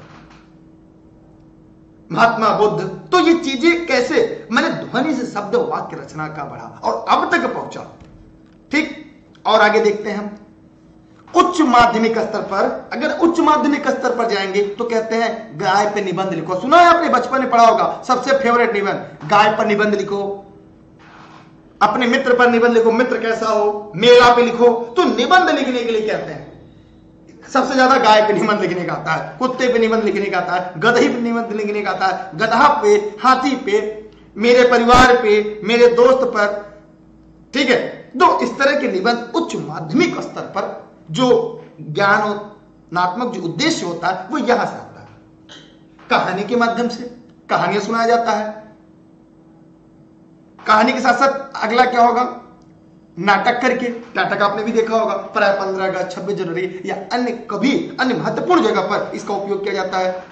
महात्मा बुद्ध, तो ये चीजें कैसे मैंने ध्वनि से शब्द वाक्य रचना का बढ़ा और अब तक पहुंचा। ठीक, और आगे देखते हैं हम। उच्च माध्यमिक स्तर पर, अगर उच्च माध्यमिक स्तर पर जाएंगे तो कहते हैं गाय पे निबंध लिखो। सुना है आपने, बचपन में पढ़ा होगा, सबसे फेवरेट निबंध, गाय पर निबंध लिखो, अपने मित्र पर निबंध लिखो, मित्र कैसा हो, मेला पे लिखो। तो निबंध लिखने के लिए कहते हैं सबसे ज्यादा गाय पे निबंध लिखने का आता है, कुत्ते पे निबंध लिखने का आता है, गधे पे निबंध लिखने का आता है, गधा पे, हाथी पे, मेरे परिवार पे, मेरे दोस्त पर। ठीक है, तो इस तरह के निबंध उच्च माध्यमिक स्तर पर जो ज्ञानात्मक जो उद्देश्य होता है वो यहां से आता है। कहानी के माध्यम से कहानियां सुनाया जाता है। कहानी के साथ साथ अगला क्या होगा, नाटक करके। नाटक आपने भी देखा होगा, प्राय पंद्रह अगस्त, छब्बीस जनवरी या अन्य कभी अन्य महत्वपूर्ण जगह पर इसका उपयोग किया जाता है।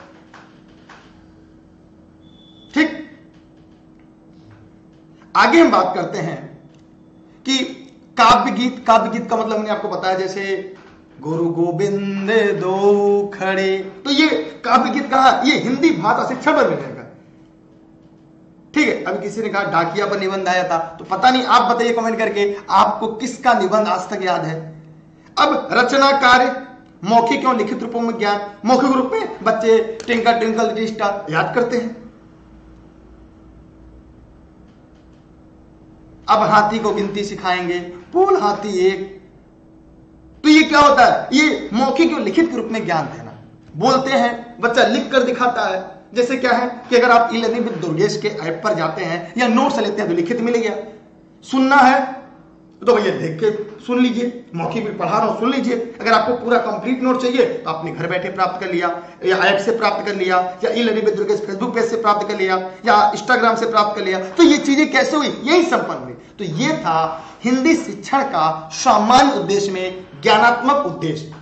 ठीक, आगे हम बात करते हैं कि काव्य गीत। काव्य गीत का मतलब मैंने आपको बताया, जैसे गुरु गोविंद दो खड़े, तो ये काव्य गीत कहा, ये हिंदी भाषा शिक्षण में मिलेगा। ठीक है, अभी किसी ने कहा डाकिया पर निबंध आया था, तो पता नहीं, आप बताइए कमेंट करके आपको किसका निबंध आज तक याद है। अब रचना कार्य, मौखिक एवं लिखित रूपों में ज्ञान। मौखिक रूप में बच्चे ट्विंकल ट्विंकल लिटिल स्टार याद करते हैं। अब हाथी को गिनती सिखाएंगे, पोल हाथी एक। तो ये क्या होता है, ये मौखिक और लिखित के रूप में ज्ञान देना। बोलते हैं, बच्चा लिख कर दिखाता है। जैसे क्या है कि अगर आप ई लर्निंग विद दुर्गेश के ऐप पर जाते हैं या नोट्स लेते हैं तो लिखित मिल गया। सुनना है तो भैया देख के सुन लीजिए, मौखिक भी पढ़ा रहा हूं सुन लीजिए। अगर आपको पूरा कंप्लीट नोट चाहिए तो आपने घर बैठे प्राप्त कर लिया, या ऐप से प्राप्त कर लिया, या E learning with Durgesh Facebook page से प्राप्त कर लिया, या इंस्टाग्राम से प्राप्त कर लिया। तो ये चीजें कैसे हुई, यही संपन्न हुई। तो ये था हिंदी शिक्षण का सामान्य उद्देश्य में ज्ञानात्मक उद्देश्य।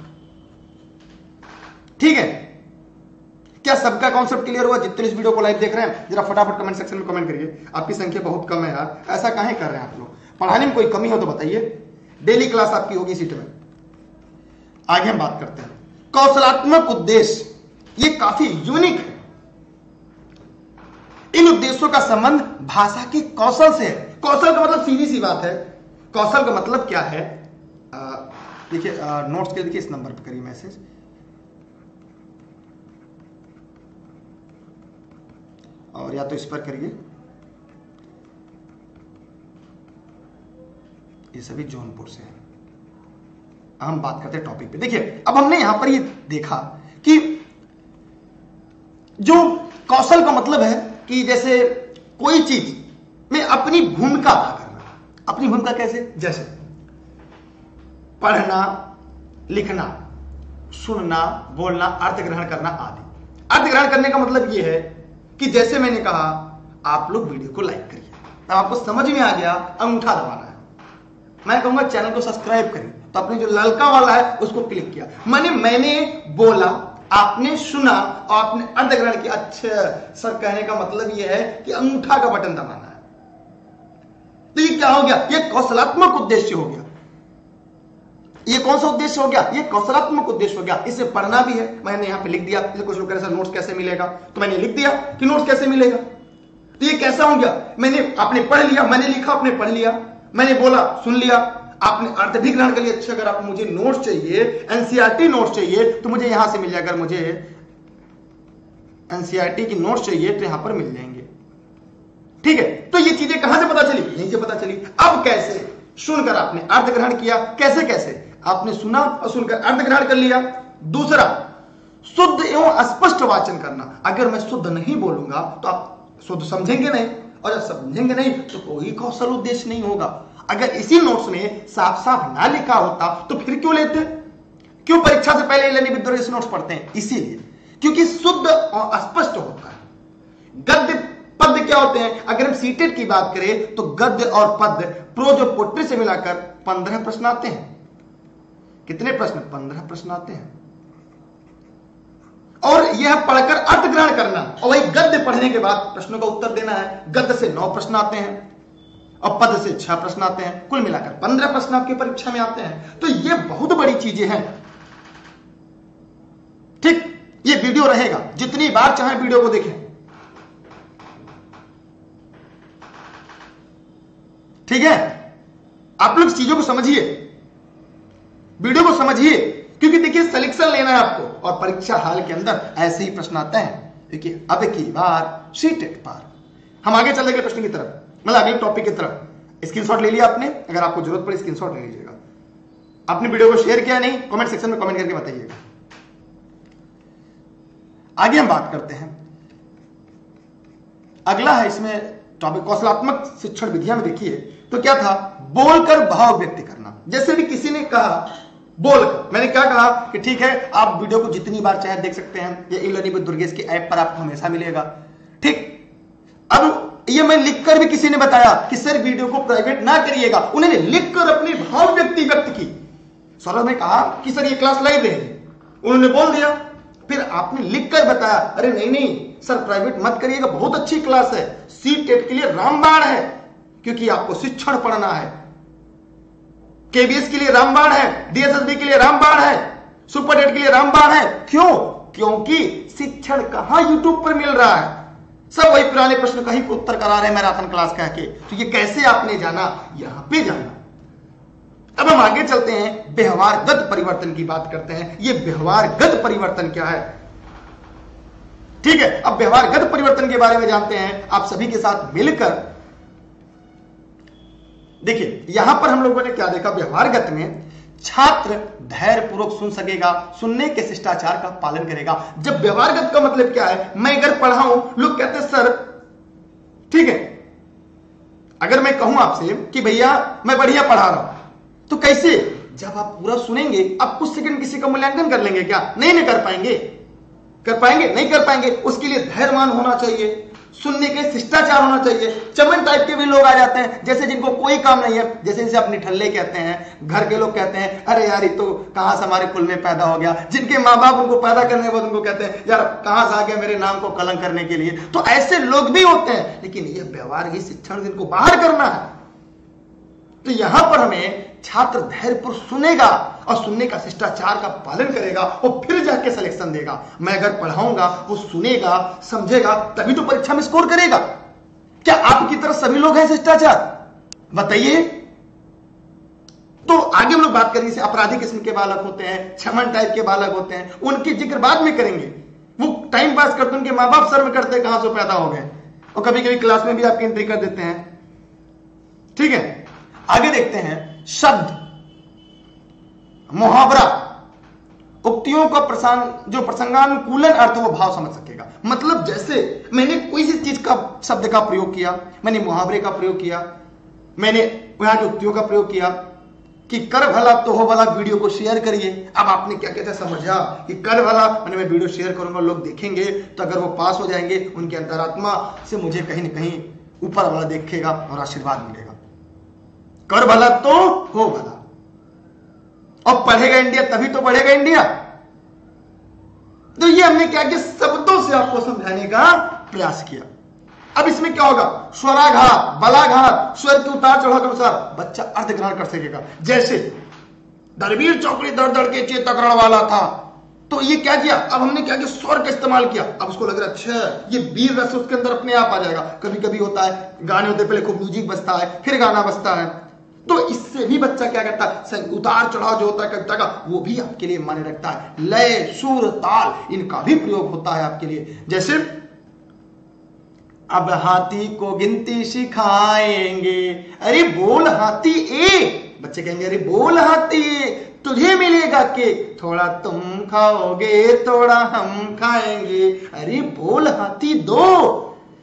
ठीक है, क्या सबका कॉन्सेप्ट क्लियर हुआ? जितने इस वीडियो को लाइव देख रहे हैं जरा फटाफट कमेंट सेक्शन में कमेंट करिए। आपकी संख्या बहुत कम है यार, ऐसा काहे कर रहे हैं आप लोग? पढ़ाने में कोई कमी हो तो बताइए। डेली क्लास आपकी होगी सीट में। आगे हम बात करते हैं कौशलात्मक उद्देश्य। ये काफी यूनिक है। इन उद्देश्यों का संबंध भाषा के कौशल से है। कौशल का मतलब सीधी सी बात है, कौशल का मतलब क्या है, देखिए नोट्स के देखिए इस नंबर पर करिए मैसेज। और या तो इस पर करिए, ये सभी जौनपुर से हैं। हम बात करते हैं टॉपिक पे। देखिए अब हमने यहां पर ये देखा कि जो कौशल का मतलब है कि जैसे कोई चीज में अपनी भूमिका अदा करना। अपनी भूमिका कैसे? जैसे पढ़ना, लिखना, सुनना, बोलना, अर्थ ग्रहण करना आदि। अर्थ ग्रहण करने का मतलब यह है कि जैसे मैंने कहा आप लोग वीडियो को लाइक करिए, तब आपको समझ में आ गया अंगूठा दबाना है। मैं कहूंगा चैनल को सब्सक्राइब करिए, तो अपने जो ललका वाला है उसको क्लिक किया। मैंने मैंने बोला, आपने सुना और आपने अर्धग्रहण किया। अच्छा, सर कहने का मतलब यह है कि अंगूठा का बटन दबाना है। तो ये क्या हो गया? ये कौशलात्मक उद्देश्य हो गया। ये कौन सा उद्देश्य हो गया? ये कौशलात्मक उद्देश्य हो गया। इसे पढ़ना भी है, मैंने यहां पे लिख दिया। कुछ लोग कह रहे सर नोट्स कैसे मिलेगा, तो मैंने लिख दिया कि नोट्स कैसे मिलेगा। तो ये कैसा हो गया? मैंने आपने पढ़ लिया, मैंने लिखा, आपने पढ़ लिया, मैंने बोला, सुन लिया, आपने अर्थ भी ग्रहण कर लिया। अच्छा, अगर आप मुझे नोट्स चाहिए, एनसीईआरटी नोट्स चाहिए, तो मुझे यहां से मिल जाएगा। अगर मुझे एनसीईआरटी की नोट्स चाहिए तो यहां पर मिल जाएंगे। ठीक है, तो ये चीजें कहां से पता चली? यहीं से पता चली। अब कैसे? सुनकर आपने अर्थ ग्रहण किया। कैसे कैसे? आपने सुना और सुनकर अर्थ ग्रहण कर लिया। दूसरा, शुद्ध एवं स्पष्ट वाचन करना। अगर मैं शुद्ध नहीं बोलूंगा तो आप शुद्ध समझेंगे नहीं, और जब समझेंगे नहीं तो कोई कौशल उद्देश्य नहीं होगा। अगर इसी नोट्स में साफ साफ ना लिखा होता तो फिर क्यों लेते? क्यों परीक्षा से पहले इलानी विद्रोह नोट्स पढ़ते हैं? इसीलिए, क्योंकि शुद्ध और स्पष्ट होता है। गद्य पद्य क्या होते हैं? अगर हम सीटेट की बात करें तो गद्य और पद्य, प्रोज और पोट्री से मिलाकर पंद्रह प्रश्न आते हैं। कितने प्रश्न? पंद्रह प्रश्न आते हैं। और यह पढ़कर अर्थ ग्रहण करना, और वही गद्य पढ़ने के बाद प्रश्नों का उत्तर देना है। गद्य से नौ प्रश्न आते हैं और पद से छह प्रश्न आते हैं। कुल मिलाकर पंद्रह प्रश्न आपकी परीक्षा में आते हैं। तो ये बहुत बड़ी चीजें हैं। ठीक, ये वीडियो रहेगा, जितनी बार चाहे वीडियो को देखें। ठीक है, आप लोग चीजों को समझिए, वीडियो को समझिए, क्योंकि देखिए सिलेक्शन लेना है आपको, और परीक्षा हाल के अंदर ऐसे ही प्रश्न आते हैं। देखिए, अब की बार सीटेट पार। हम आगे चल अगले प्रश्न की तरफ, मतलब अगले टॉपिक की तरफ। स्क्रीनशॉट ले लिया आपने? अगर आपको जरूरत पड़े स्क्रीनशॉट ले लीजिएगा। आपने वीडियो को शेयर किया नहीं? कमेंट सेक्शन में कमेंट करके बताइएगा। आगे हम बात करते हैं। अगला है इसमें टॉपिक कौशलात्मक शिक्षण विधियां में। देखिए तो क्या था? बोलकर भाव व्यक्त करना। जैसे भी किसी ने कहा बोलकर, मैंने क्या कहा कि ठीक है, आप वीडियो को जितनी बार चाहे देख सकते हैं। ये ई लर्निंग विद दुर्गेश की ऐप पर आपको हमेशा मिलेगा। ठीक, अब ये मैं लिखकर भी किसी ने बताया कि सर वीडियो को प्राइवेट ना करिएगा। उन्होंने लिखकर अपनी भाव व्यक्ति व्यक्त की। सर ने कहा कि सर ये क्लास लाइव रहेगी, उन्होंने बोल दिया। फिर आपने लिखकर बताया, अरे नहीं नहीं सर प्राइवेट मत करिएगा, बहुत अच्छी क्लास है, सी टेट के लिए रामबाण है, क्योंकि आपको शिक्षण पढ़ना है। केबीएस के लिए रामबाण है, डीएसएसबी के लिए रामबाण है, सुपर टेट के लिए रामबाण है। क्यों? क्योंकि शिक्षण कहां यूट्यूब पर मिल रहा है। सब वही पुराने प्रश्न कहीं उत्तर करा रहे हैं मैराथन क्लास कह के। तो ये कैसे आपने जाना? यहां पे जाना। अब हम आगे चलते हैं, व्यवहारगत परिवर्तन की बात करते हैं। ये व्यवहारगत परिवर्तन क्या है? ठीक है, अब व्यवहारगत परिवर्तन के बारे में जानते हैं आप सभी के साथ मिलकर। देखिए यहां पर हम लोगों ने क्या देखा? व्यवहारगत में छात्र धैर्य पूर्वक सुन सकेगा, सुनने के शिष्टाचार का पालन करेगा। जब व्यवहारगत का मतलब क्या है? मैं अगर पढ़ाऊं, लोग कहते हैं सर ठीक है, अगर मैं कहूं आपसे कि भैया मैं बढ़िया पढ़ा रहा हूं, तो कैसे? जब आप पूरा सुनेंगे, आप कुछ सेकंड किसी का मूल्यांकन कर लेंगे क्या? नहीं नहीं कर पाएंगे। कर पाएंगे? नहीं कर पाएंगे। उसके लिए धैर्यवान होना चाहिए, सुनने के शिष्टाचार होना चाहिए। चमन टाइप के भी लोग आ जाते हैं, जैसे जिनको कोई काम नहीं है, जैसे जैसे अपनी ठल्ले कहते हैं। घर के लोग कहते हैं अरे यार ये तो कहां से हमारे कुल में पैदा हो गया। जिनके माँ बाप उनको पैदा करने के बाद उनको कहते हैं यार कहां से आ गया मेरे नाम को कलंक करने के लिए। तो ऐसे लोग भी होते हैं, लेकिन यह व्यवहार ही शिक्षण जिनको बाहर करना है। तो यहां पर हमें छात्र धैर्यपूर्वक सुनेगा और सुनने का शिष्टाचार का पालन करेगा और फिर जाके सिलेक्शन देगा। मैं अगर पढ़ाऊंगा, वो सुनेगा, समझेगा, तभी तो परीक्षा में स्कोर करेगा। क्या आपकी तरफ सभी लोग हैं शिष्टाचार? बताइए। तो आगे हम लोग बात करेंगे, जैसे अपराधी किस्म के बालक होते हैं, छमन टाइप के बालक होते हैं, उनकी जिक्र बाद में करेंगे। वो टाइम पास करते हैं, उनके माँ बाप शर्म करते हैं कहां से पैदा हो गए, और कभी कभी क्लास में भी आपकी एंट्री कर देते हैं। ठीक है, आगे देखते हैं शब्द, मुहावरा, उक्तियों का प्रसंग, जो प्रसंगानुकूलन अर्थ वो भाव समझ सकेगा। मतलब जैसे मैंने कोई सी चीज का शब्द का प्रयोग किया, मैंने मुहावरे का प्रयोग किया, मैंने यहां की उक्तियों का प्रयोग किया कि कर भला तो हो भला, वीडियो को शेयर करिए। अब आपने क्या कहते हैं समझा कि कर भला, मैंने मैं वीडियो शेयर करूंगा, लोग देखेंगे, तो अगर वो पास हो जाएंगे, उनकी अंतरात्मा से मुझे कहीं ना कहीं ऊपर वाला देखेगा और आशीर्वाद मिलेगा। कर भला तो हो भला, और पढ़ेगा इंडिया तभी तो बढ़ेगा इंडिया। तो ये हमने क्या किया, शब्दों से आपको समझाने का प्रयास किया। अब इसमें क्या होगा, स्वराघात, बलाघात, स्वर के उतार चढ़ाव के अनुसार बच्चा अर्थ ग्रहण कर सकेगा। जैसे दरबीर चौकड़ी दर दर के चेतकरण वाला था, तो ये क्या किया, अब हमने क्या किया, स्वर का इस्तेमाल किया। अब उसको लग रहा है अच्छा ये वीर रस उसके अंदर अपने आप आ जाएगा। कभी कभी होता है गाने होते पहले खूब म्यूजिक बजता है, फिर गाना बजता है, तो इससे भी बच्चा क्या करता है, उतार चढ़ाव जो होता है कविता का वो भी आपके लिए माने रखता है। लय, सुर, ताल इनका भी प्रयोग होता है आपके लिए। जैसे अब हाथी को गिनती सिखाएंगे, अरे बोल हाथी ए, बच्चे कहेंगे अरे बोल हाथी ए, तुझे मिलेगा केक, थोड़ा तुम खाओगे थोड़ा हम खाएंगे, अरे बोल हाथी दो,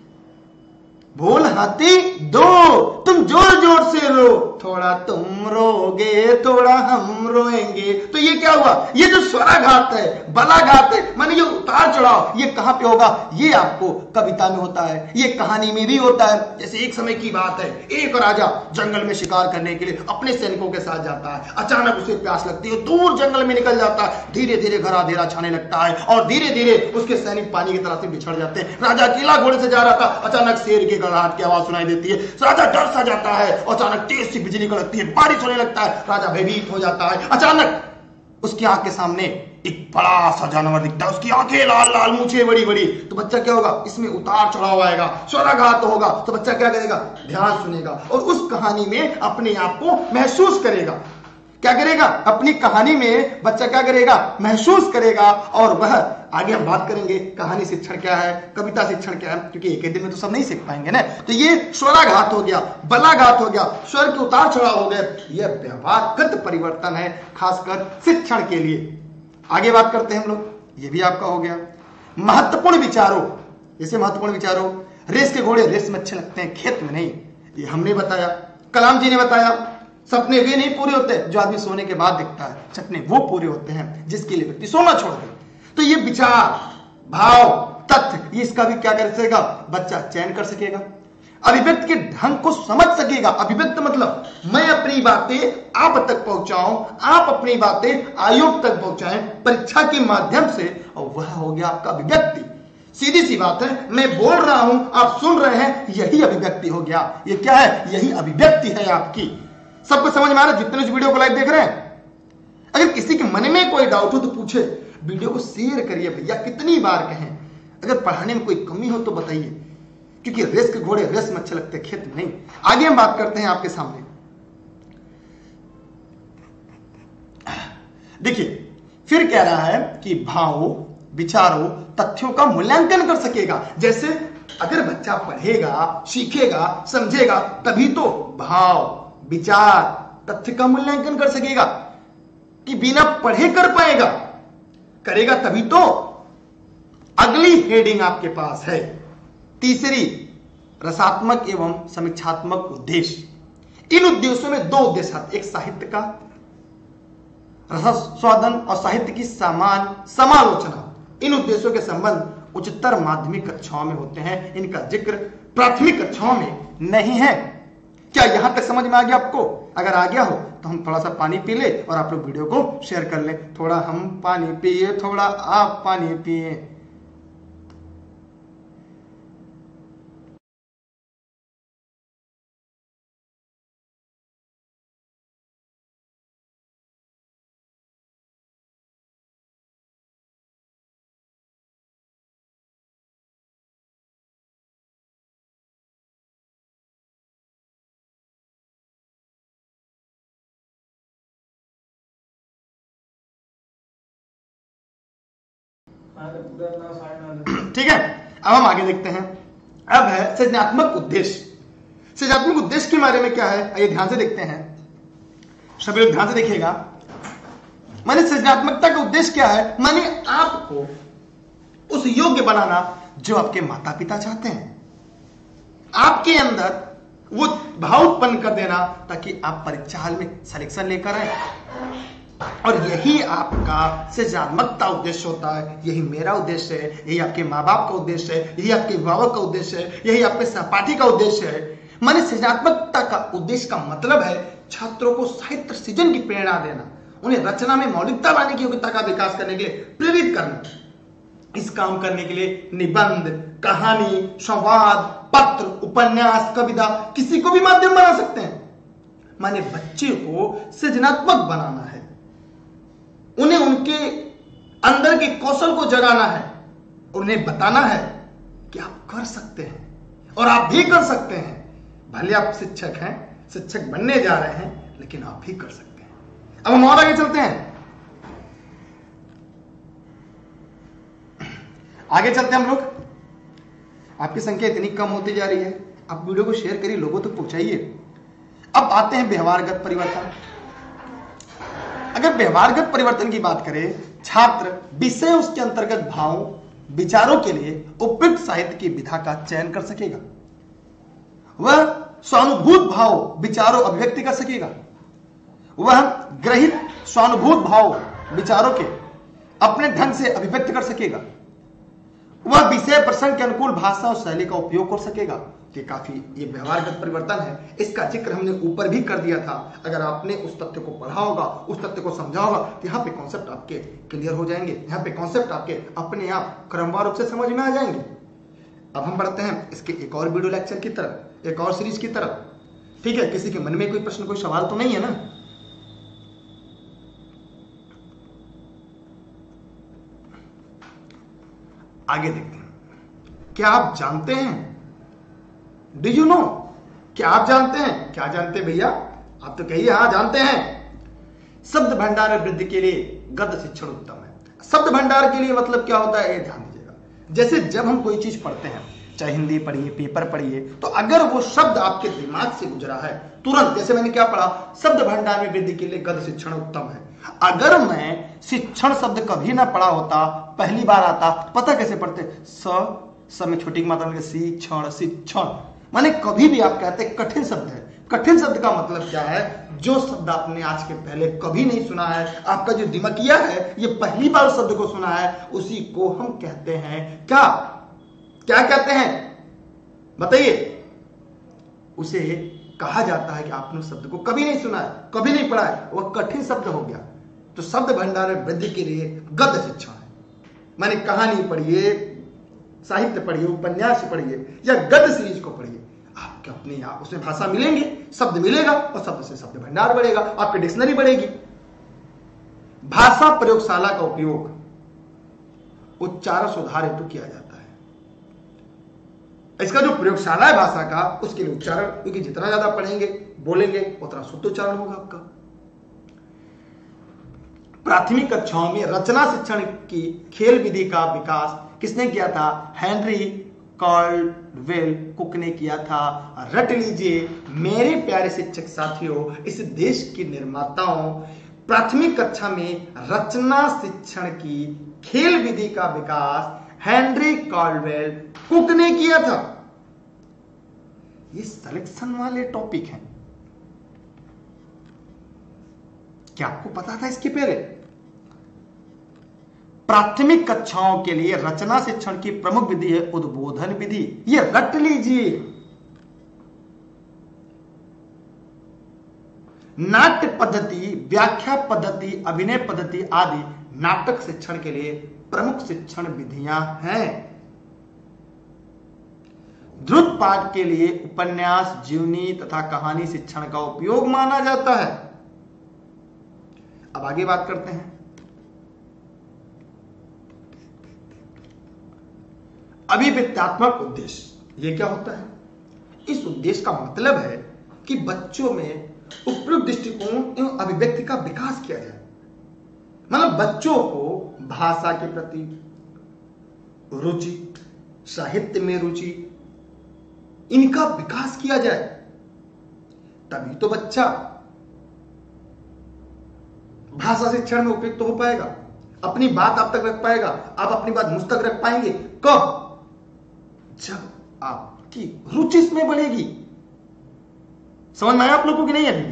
बोल हाथी दो, तुम जोर जोर से रो, थोड़ा तुम रोगे थोड़ा हम रोएंगे। तो ये क्या हुआ, ये जो स्वराघात है, बलाघात है, माने ये उतार चढ़ाव, ये कहां पे होगा, ये आपको कविता में होता है, ये कहानी में भी होता है। जैसे एक समय की बात है, एक राजा जंगल में शिकार करने के लिए अपने सैनिकों के साथ जाता है। अचानक उसे प्यास लगती है, दूर जंगल में निकल जाता है, धीरे धीरे घर अंधेरा छाने लगता है और धीरे धीरे उसके सैनिक पानी की तरह से बिछड़ जाते हैं। राजा अकेला घोड़े से जा रहा था, अचानक शेर के गड़गड़ाहट की आवाज सुनाई देती है। राजा डर सा जाता है, अचानक तेज सी बिजली कड़कती है, बारिश होने लगता है, राजा भयभीत हो जाता है। अचानक उसकी आंख के सामने एक बड़ा सा जानवर दिखता है, उसकी आंखें लाल लाल, मूछे बड़ी बड़ी। तो बच्चा क्या होगा, इसमें उतार चढ़ाव आएगा, स्वराघात होगा, तो बच्चा क्या करेगा, ध्यान सुनेगा और उस कहानी में अपने आप को महसूस करेगा। क्या करेगा, अपनी कहानी में बच्चा क्या करेगा, महसूस करेगा। और वह आगे हम बात करेंगे कहानी शिक्षण क्या है, कविता शिक्षण क्या है, क्योंकि एक ही दिन में तो सब नहीं सीख पाएंगे ना। तो ये स्वराघात हो गया, बलाघात हो गया, स्वर के उतार चढ़ाव हो गए, यह व्यवहारगत परिवर्तन है खासकर शिक्षण के लिए। आगे बात करते हैं हम लोग, ये भी आपका हो गया। महत्वपूर्ण विचारों, जैसे महत्वपूर्ण विचारों, रेस के घोड़े रेस में अच्छे लगते हैं, खेत में नहीं, ये हमने बताया, कलाम जी ने बताया। सपने वे नहीं पूरे होते जो आदमी सोने के बाद दिखता है, सपने वो पूरे होते हैं जिसके लिए व्यक्ति सोना छोड़ दे। तो ये विचार, भाव, तथ्य, ये इसका भी क्या कर सकेगा, बच्चा चयन कर सकेगा, अभिव्यक्ति के ढंग को समझ सकेगा। अभिव्यक्ति मतलब मैं अपनी बातें आप तक पहुंचाऊं, आप अपनी बातें आयोग तक पहुंचाएं परीक्षा के माध्यम से, और वह हो गया आपका अभिव्यक्ति। सीधी सी बात है, मैं बोल रहा हूं, आप सुन रहे हैं, यही अभिव्यक्ति हो गया। ये क्या है, यही अभिव्यक्ति है आपकी। सबको समझ में आ रहा है जितने इस वीडियो को लाइव देख रहे हैं? अगर किसी के मन में कोई डाउट हो तो पूछे, वीडियो को शेयर करिए भैया, कितनी बार कहें। अगर पढ़ाने में कोई कमी हो तो बताइए, क्योंकि रेस के घोड़े रेस में अच्छे लगते, खेत में नहीं। आगे हम बात करते हैं आपके सामने, देखिए फिर कह रहा है कि भावों, विचारों, तथ्यों का मूल्यांकन कर सकेगा। जैसे अगर बच्चा पढ़ेगा, सीखेगा, समझेगा, तभी तो भाव, विचार, तथ्य का मूल्यांकन कर सकेगा। कि बिना पढ़े कर पाएगा, करेगा तभी तो। अगली हेडिंग आपके पास है तीसरी, रसात्मक एवं समीक्षात्मक उद्देश्य। इन उद्देश्यों में दो उद्देश्य आते, एक साहित्य का रसास्वादन और साहित्य की समान समालोचना। इन उद्देश्यों के संबंध उच्चतर माध्यमिक कक्षाओं में होते हैं, इनका जिक्र प्राथमिक कक्षाओं में नहीं है। क्या यहां तक समझ में आ गया आपको? अगर आ गया हो तो हम थोड़ा सा पानी पी ले और आप लोग वीडियो को शेयर कर ले। थोड़ा हम पानी पिए, थोड़ा आप पानी पिए। ठीक है, अब हम आगे देखते हैं। अब है सृजनात्मक उद्देश्य। सृजनात्मक उद्देश्य के बारे में क्या है, आइए ध्यान से देखते हैं। सभी लोग ध्यान से देखिएगा। माने सृजनात्मकता का उद्देश्य क्या है, माने आपको उस योग्य बनाना जो आपके माता पिता चाहते हैं, आपके अंदर वो भाव उत्पन्न कर देना ताकि आप परीक्षा हाल में सिलेक्शन लेकर आए। और यही आपका सृजनात्मकता उद्देश्य होता है, यही मेरा उद्देश्य है, यही आपके माँ बाप का उद्देश्य है, यही आपके अभिभावक का उद्देश्य है, यही आपके सहपाठी का उद्देश्य है। माने सृजनात्मकता का उद्देश्य का मतलब है छात्रों को साहित्य सृजन की प्रेरणा देना, उन्हें रचना में मौलिकता लाने की योग्यता का विकास करने के लिए प्रेरित करना। इस काम करने के लिए निबंध, कहानी, संवाद, पत्र, उपन्यास, कविता, किसी को भी माध्यम बना सकते हैं। माने बच्चे को सृजनात्मक बनाना है, उन्हें उनके अंदर के कौशल को जगाना है, उन्हें बताना है कि आप कर सकते हैं और आप भी कर सकते हैं। भले आप शिक्षक हैं, शिक्षक बनने जा रहे हैं, लेकिन आप भी कर सकते हैं। अब हम और आगे चलते हैं, आगे चलते हैं हम लोग। आपकी संख्या इतनी कम होती जा रही है, आप वीडियो को शेयर करिए, लोगों तक पहुंचाइए। अब आते हैं व्यवहारगत परिवर्तन। अगर व्यवहारगत परिवर्तन की बात करें, छात्र विषय उसके अंतर्गत भावों, विचारों के लिए उपयुक्त साहित्य की विधा का चयन कर सकेगा। वह स्वानुभूत भाव, विचारों अभिव्यक्ति कर सकेगा। वह ग्रहित स्वानुभूत भाव, विचारों के अपने ढंग से अभिव्यक्त कर सकेगा। वह विषय प्रसंग के अनुकूल भाषा और शैली का उपयोग कर सकेगा। कि काफी ये व्यवहारगत परिवर्तन है, इसका जिक्र हमने ऊपर भी कर दिया था। अगर आपने उस तथ्य को पढ़ा होगा, उस तथ्य को समझा होगा, तो यहाँ पे कॉन्सेप्ट आपके क्लियर हो जाएंगे, यहाँ पे कॉन्सेप्ट आपके अपने आप क्रमवार रूप से समझ में आ जाएंगे। अब हम बढ़ते हैं इसके एक और वीडियो लेक्चर की तरफ, एक और सीरीज की तरफ। ठीक है, किसी के मन में कोई प्रश्न, कोई सवाल तो नहीं है ना? आगे देखते हैं। क्या आप जानते हैं, डू यू नो, क्या आप जानते हैं? क्या जानते हैं भैया? आप तो कहिए हाँ जानते हैं। शब्द भंडार में वृद्धि के लिए गद्य शिक्षण उत्तम है। शब्द भंडार के लिए मतलब क्या होता है, ये ध्यान दीजिएगा। जैसे जब हम कोई चीज पढ़ते हैं, चाहे हिंदी पढ़िए, पेपर पढ़िए, तो अगर वो शब्द आपके दिमाग से गुजरा है तुरंत, जैसे मैंने क्या पढ़ा, शब्द भंडार में वृद्धि के लिए गद्य शिक्षण उत्तम है। अगर मैं शिक्षण शब्द कभी ना पढ़ा होता, पहली बार आता, पता कैसे पढ़ते, स स में छोटी मात्रा में शिक्षण, शिक्षण, माने कभी भी आप कहते कठिन शब्द है। कठिन शब्द का मतलब क्या है, जो शब्द आपने आज के पहले कभी नहीं सुना है, आपका जो दिमागिया है ये पहली बार उस शब्द को सुना है, उसी को हम कहते हैं क्या, क्या कहते हैं बताइए? उसे कहा जाता है कि आपने उस शब्द को कभी नहीं सुना है, कभी नहीं पढ़ा है, वह कठिन शब्द हो गया। तो शब्द भंडार में वृद्धि के लिए गद्य शिक्षण है। माने कहानी पढ़िए, साहित्य पढ़िए, उपन्यास पढ़िए या गद्य सीरीज को पढ़िए, आपके अपने आप उसमें भाषा मिलेंगे, शब्द मिलेगा और शब्द से शब्द भंडार बढ़ेगा, आपकी डिक्शनरी बढ़ेगी। भाषा प्रयोगशाला का उपयोग उच्चारण सुधार हेतु किया जाता है। इसका जो प्रयोगशाला है भाषा का, उसके लिए उच्चारण, क्योंकि जितना ज्यादा पढ़ेंगे, बोलेंगे, उतना शुद्ध उच्चारण होगा आपका। प्राथमिक कक्षाओं में रचना शिक्षण की खेल विधि का विकास किसने किया था? हेनरी कॉल्डवेल कुक ने किया था। रट लीजिए मेरे प्यारे शिक्षक साथियों, इस देश के निर्माताओं, प्राथमिक कक्षा में रचना शिक्षण की खेल विधि का विकास हेनरी कॉल्डवेल कुक ने किया था। ये सिलेक्शन वाले टॉपिक हैं, क्या आपको पता था इसके पहले? प्राथमिक कक्षाओं के लिए रचना शिक्षण की प्रमुख विधि है उद्बोधन विधि। ये रट लीजिए। नाट्य पद्धति, व्याख्या पद्धति, अभिनय पद्धति आदि नाटक शिक्षण के लिए प्रमुख शिक्षण विधियां हैं। द्रुत पाठ के लिए उपन्यास, जीवनी तथा कहानी शिक्षण का उपयोग माना जाता है। अब आगे बात करते हैं। अभिव्यक्त्यात्मक उद्देश्य, ये क्या होता है? इस उद्देश्य का मतलब है कि बच्चों में उपयुक्त दृष्टिकोण एवं अभिव्यक्ति का विकास किया जाए। मतलब बच्चों को भाषा के प्रति रुचि, साहित्य में रुचि, इनका विकास किया जाए, तभी तो बच्चा भाषा शिक्षण में उपयुक्त हो पाएगा, अपनी बात आप तक रख पाएगा। आप अपनी बात मुझ तक रख पाएंगे कब? जब आपकी रुचि इसमें बढ़ेगी। समझ में आया आप लोगों की नहीं अभी?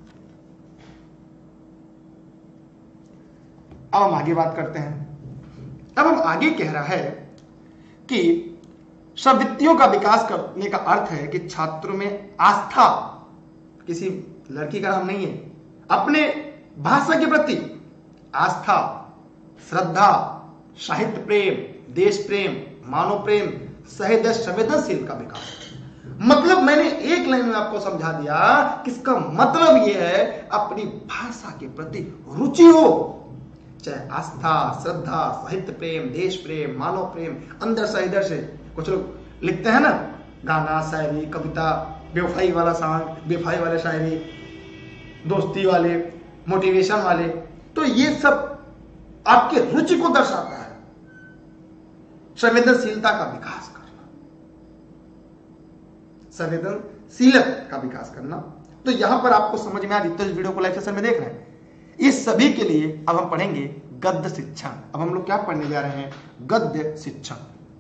अब हम आगे बात करते हैं। अब हम आगे कह रहा है कि प्रवृत्तियों का विकास करने का अर्थ है कि छात्रों में आस्था, किसी लड़की का नाम नहीं है, अपने भाषा के प्रति आस्था, श्रद्धा, साहित्य प्रेम, देश प्रेम, मानव प्रेम, सहृदय संवेदनशील का विकास। मतलब मैंने एक लाइन में आपको समझा दिया कि इसका मतलब यह है अपनी भाषा के प्रति रुचि हो, चाहे आस्था, श्रद्धा, साहित्य प्रेम, देश प्रेम, मानव प्रेम, अंदर से इधर से। कुछ लोग लिखते हैं ना गाना, शायरी, कविता, बेवफाई वाला सॉन्ग, बेवफाई वाले शायरी, दोस्ती वाले, मोटिवेशन वाले, तो ये सब आपके रुचि को दर्शाता है। संवेदनशीलता का विकास करना, संवेदनशीलता का विकास करना। तो यहां पर आपको समझ में आ रही, तो इस वीडियो को लाइव सेशन में देख रहे हैं, इस सभी के लिए अब हम पढ़ेंगे गद्य शिक्षण। अब हम लोग क्या पढ़ने जा रहे हैं? गद्य शिक्षण।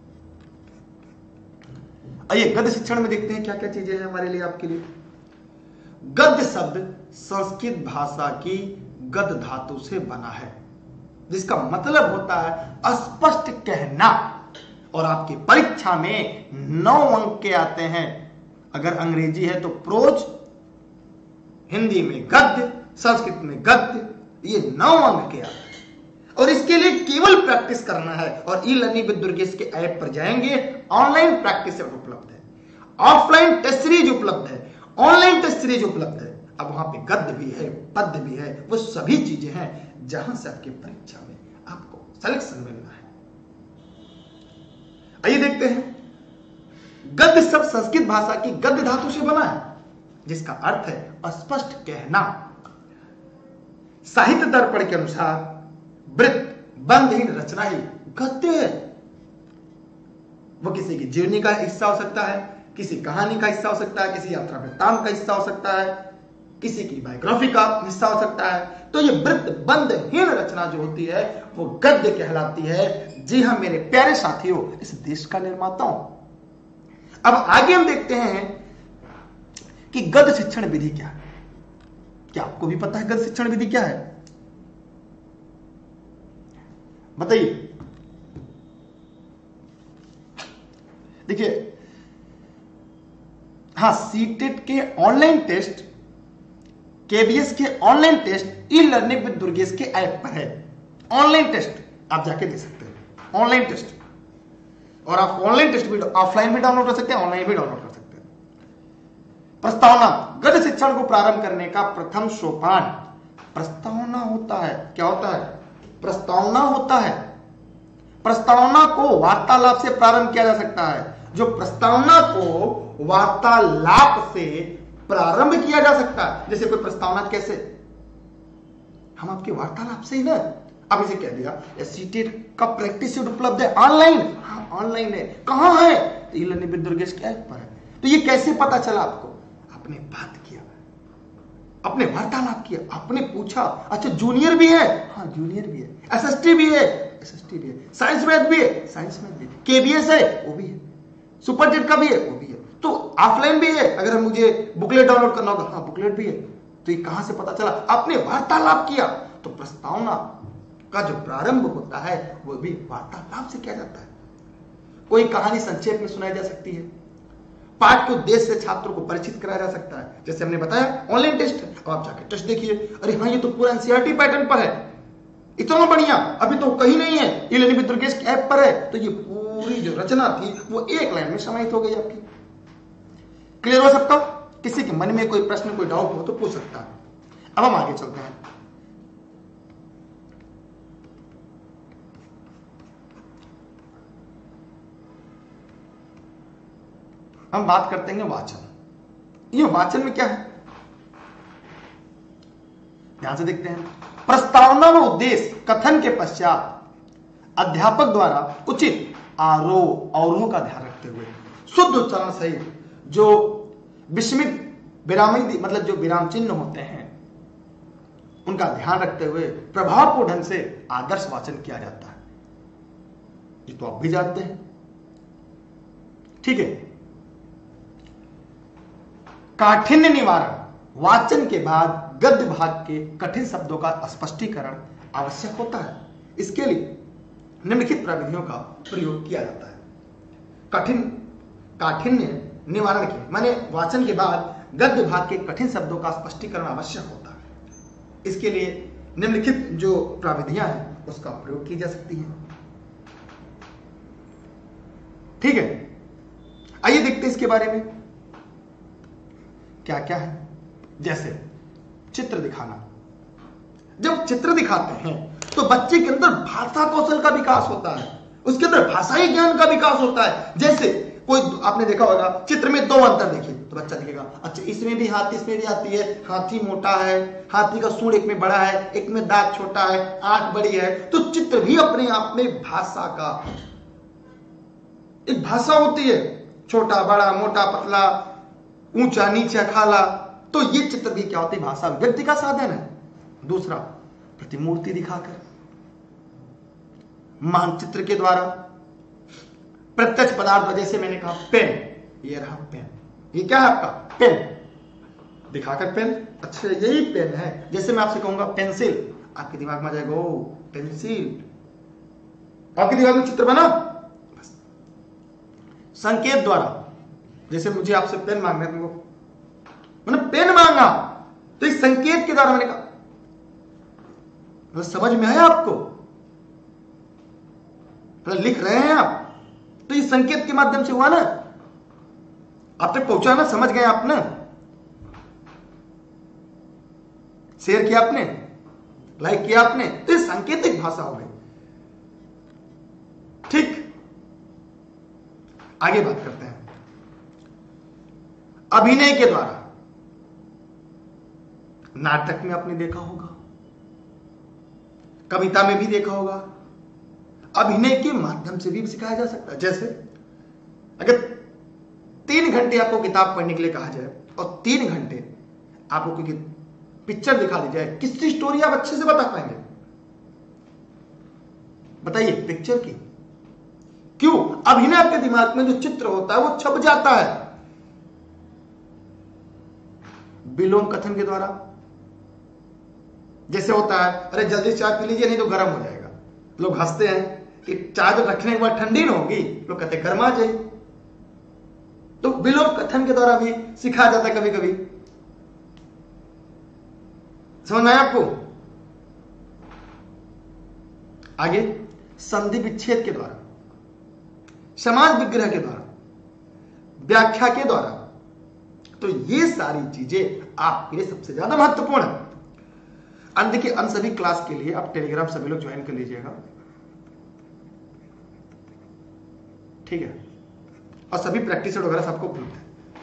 आइए गद्य शिक्षण में देखते हैं क्या क्या चीजें हैं हमारे लिए, आपके लिए। गद्य शब्द संस्कृत भाषा की गद्य धातु से बना है, जिसका मतलब होता है स्पष्ट कहना, और आपकी परीक्षा में नौ अंक के आते हैं। अगर अंग्रेजी है तो प्रोज, हिंदी में गद्य, संस्कृत में गद्य, ये नौ अंक के आते हैं। और इसके लिए केवल प्रैक्टिस करना है, और ई लर्निंग विद दुर्गेश के ऐप पर जाएंगे, ऑनलाइन प्रैक्टिस उपलब्ध है, ऑफलाइन टेस्ट सीरीज उपलब्ध है, ऑनलाइन टेस्ट सीरीज उपलब्ध है। अब वहां पे गद्य भी है, पद्य भी है, वो सभी चीजें हैं जहां से आपके परीक्षा में आपको सिलेक्शन मिलना है। आइए देखते हैं। गद्य शब्द संस्कृत भाषा की गद्य धातु से बना है, जिसका अर्थ है स्पष्ट कहना। साहित्य दर्पण के अनुसार वृत्त बंधहीन रचना ही गद्य है। वो किसी की जीवनी का हिस्सा हो सकता है, किसी कहानी का हिस्सा हो सकता है, किसी यात्रा वृत्तांत का हिस्सा हो सकता है, किसी की बायोग्राफी का हिस्सा हो सकता है। तो ये वृत्त बंधहीन रचना जो होती है वो गद्य कहलाती है। जी हां मेरे प्यारे साथियों, इस देश का निर्माताओं। अब आगे हम देखते हैं कि गद्य शिक्षण विधि क्या है। क्या आपको भी पता है गद्य शिक्षण विधि क्या है? बताइए। देखिए, हाँ, सीटेट के ऑनलाइन टेस्ट, केबीएस के online test E learning with Durgesh के ऐप पर है। ऑनलाइन टेस्ट आप जाके दे सकते हैं, ऑनलाइन टेस्ट। और आप ऑनलाइन टेस्ट भी ऑफलाइन भी डाउनलोड कर सकते हैं, ऑनलाइन भी डाउनलोड कर सकते हैं। प्रस्तावना, गद्य शिक्षण को प्रारंभ करने का प्रथम सोपान प्रस्तावना होता है। क्या होता है? प्रस्तावना होता है। प्रस्तावना को वार्तालाप से प्रारंभ किया जा सकता है। जो प्रस्तावना को वार्तालाप से प्रारंभ किया जा सकता है, जैसे कोई प्रस्तावना कैसे, हम आपके वार्तालाप से ही ना। अब इसे कह दिया सीटेट का प्रैक्टिस सेट उपलब्ध है ऑनलाइन। हाँ ऑनलाइन है। कहां है? तो ई लर्निंग विद दुर्गेश के ऐप पर है। तो ये कैसे पता चला आपको? आपने बात किया, आपने वार्तालाप किया, आपने पूछा। अच्छा जूनियर भी है? हाँ जूनियर भी है। एसएसटी भी है? एसएसटी भी है। साइंस मैथ भी है? साइंस मैथ भी है। केबीएस है? वो भी है। सुपर टेट का भी है? वो भी है। तो ऑफलाइन भी है। अगर मुझे बुकलेट डाउनलोड करना होगा, हाँ बुकलेट भी है। तो ये कहां से पता चला? आपने वार्तालाप किया। तो प्रस्तावना का जो प्रारंभ होता है वो भी वार्तालाप से किया जाता है। कोई कहानी संक्षेप में सुनाई जा सकती है, पाठ के उद्देश्य से छात्रों को परिचित कराया जा सकता है। जैसे हमने बताया ऑनलाइन टेस्ट है, अब आप जाके टेस्ट देखिए, अरे हाँ ये तो पूरा एनसीईआरटी पैटर्न पर है, इतना बढ़िया, अभी तो कहीं नहीं है, ई लर्निंग विद दुर्गेश के ऐप पर है। तो ये पूरी जो रचना थी वो एक लाइन में समाहित हो गई आपकी। क्लियर हो सबका? किसी के मन में कोई प्रश्न, कोई डाउट हो तो पूछ सकता है। अब हम आगे चलते हैं। हम बात करते हैं वाचन। ये वाचन में क्या है, ध्यान से देखते हैं। प्रस्तावना व उद्देश्य कथन के पश्चात अध्यापक द्वारा उचित आरोह अवरोह का ध्यान रखते हुए शुद्ध उच्चारण सहित जो विस्मित विरामी मतलब जो विराम चिन्ह होते हैं उनका ध्यान रखते हुए प्रभावपूर्ण ढंग से आदर्श वाचन किया जाता है। ये तो आप भी जानते हैं, ठीक है। काठिन्य निवारण, वाचन के बाद गद्य भाग के कठिन शब्दों का स्पष्टीकरण आवश्यक होता है। इसके लिए निम्नलिखित प्रविधियों का प्रयोग किया जाता है। कठिन काठिन्य निवारण के माने वाचन के बाद गद्य भाग के कठिन शब्दों का स्पष्टीकरण आवश्यक होता है। इसके लिए निम्नलिखित जो प्रविधियां हैं उसका प्रयोग की जा सकती है। ठीक है, आइए देखते हैं इसके बारे में क्या क्या है। जैसे चित्र दिखाना, जब चित्र दिखाते हैं तो बच्चे के अंदर भाषा कौशल का विकास होता है, उसके अंदर भाषाई ज्ञान का विकास होता है। जैसे कोई, आपने देखा होगा चित्र में दो अंतर देखिए तो बच्चा देखेगा अच्छा इसमें भी हाथी इसमें भी हाथी है, हाथी मोटा है, हाथी का सूंड एक में बड़ा है, एक में दांत छोटा है, आंख बड़ी है। तो चित्र भी अपने आप में भाषा का एक भाषा होती है, छोटा बड़ा मोटा पतला ऊंचा नीचा खाला। तो ये चित्र भी क्या होती है, भाषा व्यक्ति का साधन है। दूसरा, प्रतिमूर्ति दिखाकर, मानचित्र के द्वारा, प्रत्यक्ष पदार्थ, जैसे मैंने कहा पेन, ये रहा पेन, ये क्या है आपका पेन, दिखाकर पेन, अच्छा यही पेन है। जैसे मैं आपसे कहूंगा पेंसिल, आपके दिमाग में आ जाएगा ओ पेंसिल, आपके दिमाग में चित्र बना। बस संकेत द्वारा, जैसे मुझे आपसे पेन मांगना है, तुमको मैंने पेन मांगा तो इस संकेत के द्वारा मैंने कहा, समझ में आया आपको, लिख रहे हैं आप तो इस संकेत के माध्यम से हुआ ना, आप तक पहुंचा ना, समझ गए आपने, शेयर किया आपने, लाइक किया आपने, तो ये सांकेतिक भाषा हो गई। ठीक, आगे बात करते हैं अभिनय के द्वारा। नाटक में आपने देखा होगा, कविता में भी देखा होगा, अभिनय के माध्यम से भी सिखाया जा सकता है। जैसे अगर तीन घंटे आपको किताब पढ़ने के लिए कहा जाए और तीन घंटे आपको कोई पिक्चर दिखा दी जाए, किसकी स्टोरी आप अच्छे से बता पाएंगे? बताइए, पिक्चर की। क्यों? अभिनय आपके दिमाग में जो चित्र होता है वो छप जाता है विलोम कथन के द्वारा। जैसे होता है, अरे जल्दी चाय पी लीजिए नहीं तो गर्म हो जाएगा। लोग हंसते हैं कि चाय तो रखने के बाद ठंडी ना होगी, लोग कहते गर्मा जाए। तो विलोम कथन के द्वारा भी सिखाया जाता है कभी कभी। समझ में आया आपको? आगे संधि विच्छेद के द्वारा, समाज विग्रह के द्वारा, व्याख्या के द्वारा। तो ये सारी चीजें आपके लिए सबसे ज्यादा महत्वपूर्ण है। अंत देखिए, अन सभी क्लास के लिए आप टेलीग्राम सभी लोग ज्वाइन कर लीजिएगा, ठीक है? और सभी प्रैक्टिस वगैरह सबको उपलब्ध है,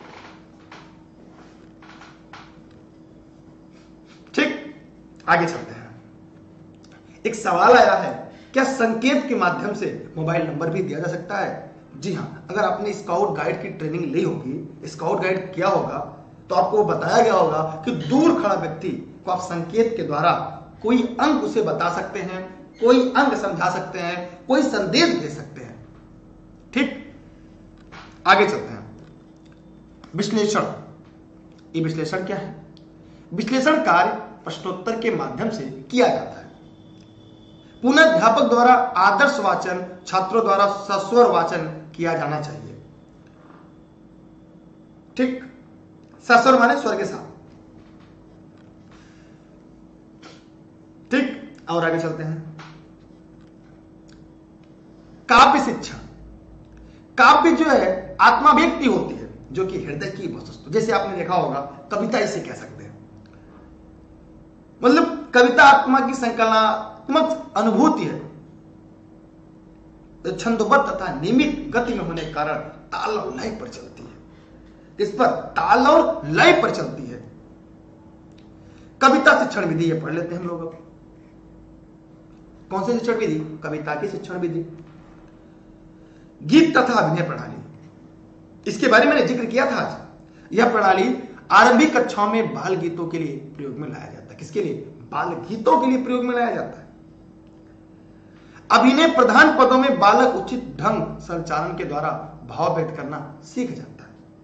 ठीक? आगे चलते हैं। एक सवाल आया है, क्या संकेत के माध्यम से मोबाइल नंबर भी दिया जा सकता है? जी हां, अगर आपने स्काउट गाइड की ट्रेनिंग ली होगी, स्काउट गाइड किया होगा, तो आपको बताया गया होगा कि दूर खड़ा व्यक्ति को आप संकेत के द्वारा कोई अंक उसे बता सकते हैं, कोई अंक समझा सकते हैं, कोई संदेश दे सकते हैं, ठीक? आगे चलते हैं। विश्लेषण। ये विश्लेषण क्या है? विश्लेषण कार्य प्रश्नोत्तर के माध्यम से किया जाता है। पुनः अध्यापक द्वारा आदर्श वाचन, छात्रों द्वारा सस्वर वाचन किया जाना चाहिए, ठीक? सस्वर माने स्वर के साथ, ठीक? और आगे चलते हैं। काव्य शिक्षा। काव्य जो है आत्माभिव्यक्ति होती है, जो कि हृदय की वस्तु, जैसे आपने देखा होगा कविता इसे कह सकते हैं। मतलब कविता आत्मा की संकलनात्मक अनुभूति है, छंदोबद्ध तथा नियमित गति में होने के कारण ताल और लय पर चलती है। इस पर ताल और लय पर चलती है। कविता शिक्षण विधि, ये पढ़ लेते हैं हम लोग। अब कौन सी शिक्षण विधि? कविता की शिक्षण विधि। गीत तथा अभिनय प्रणाली, इसके बारे में मैंने जिक्र किया था आज। यह प्रणाली आरंभिक कक्षाओं में बाल गीतों के लिए प्रयोग में लाया जाता है। किसके लिए? बाल गीतों के लिए प्रयोग में लाया जाता है। अभिनय प्रधान पदों में बालक उचित ढंग संचालन के द्वारा भाव व्यक्त करना सीख जाता है।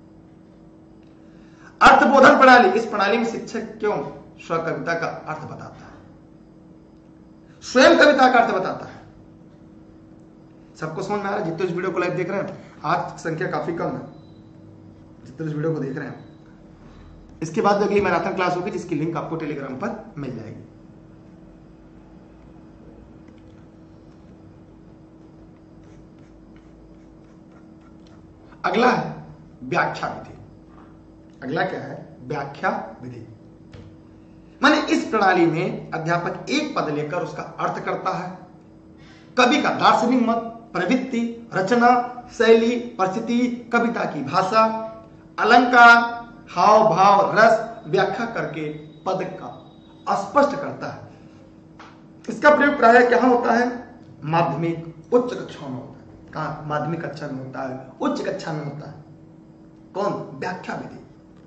अर्थबोधन प्रणाली, इस प्रणाली में शिक्षक क्यों स्व कविता का अर्थ बताता है, स्वयं कविता का अर्थ बताता है। सबको समझ में आ रहा है? जितने इस वीडियो को लाइव देख रहे हैं, आज संख्या काफी कम है जितने इस वीडियो को देख रहे हैं। इसके बाद अगली मैराथन क्लास होगी, जिसकी लिंक आपको टेलीग्राम पर मिल जाएगी। अगला है व्याख्या विधि। अगला क्या है? व्याख्या विधि। माने इस प्रणाली में अध्यापक एक पद लेकर उसका अर्थ करता है। कवि का दार्शनिक मत, प्रवृत्ति, रचना, शैली, परिस्थिति, कविता की भाषा, अलंकार, हाव भाव, रस व्याख्या करके पद का स्पष्ट करता है। इसका प्रयोग प्रायः क्या होता है? माध्यमिक उच्च कक्षाओं में होता है। कहाँ? माध्यमिक कक्षा में होता है, उच्च कक्षा में होता है। कौन? व्याख्या विधि।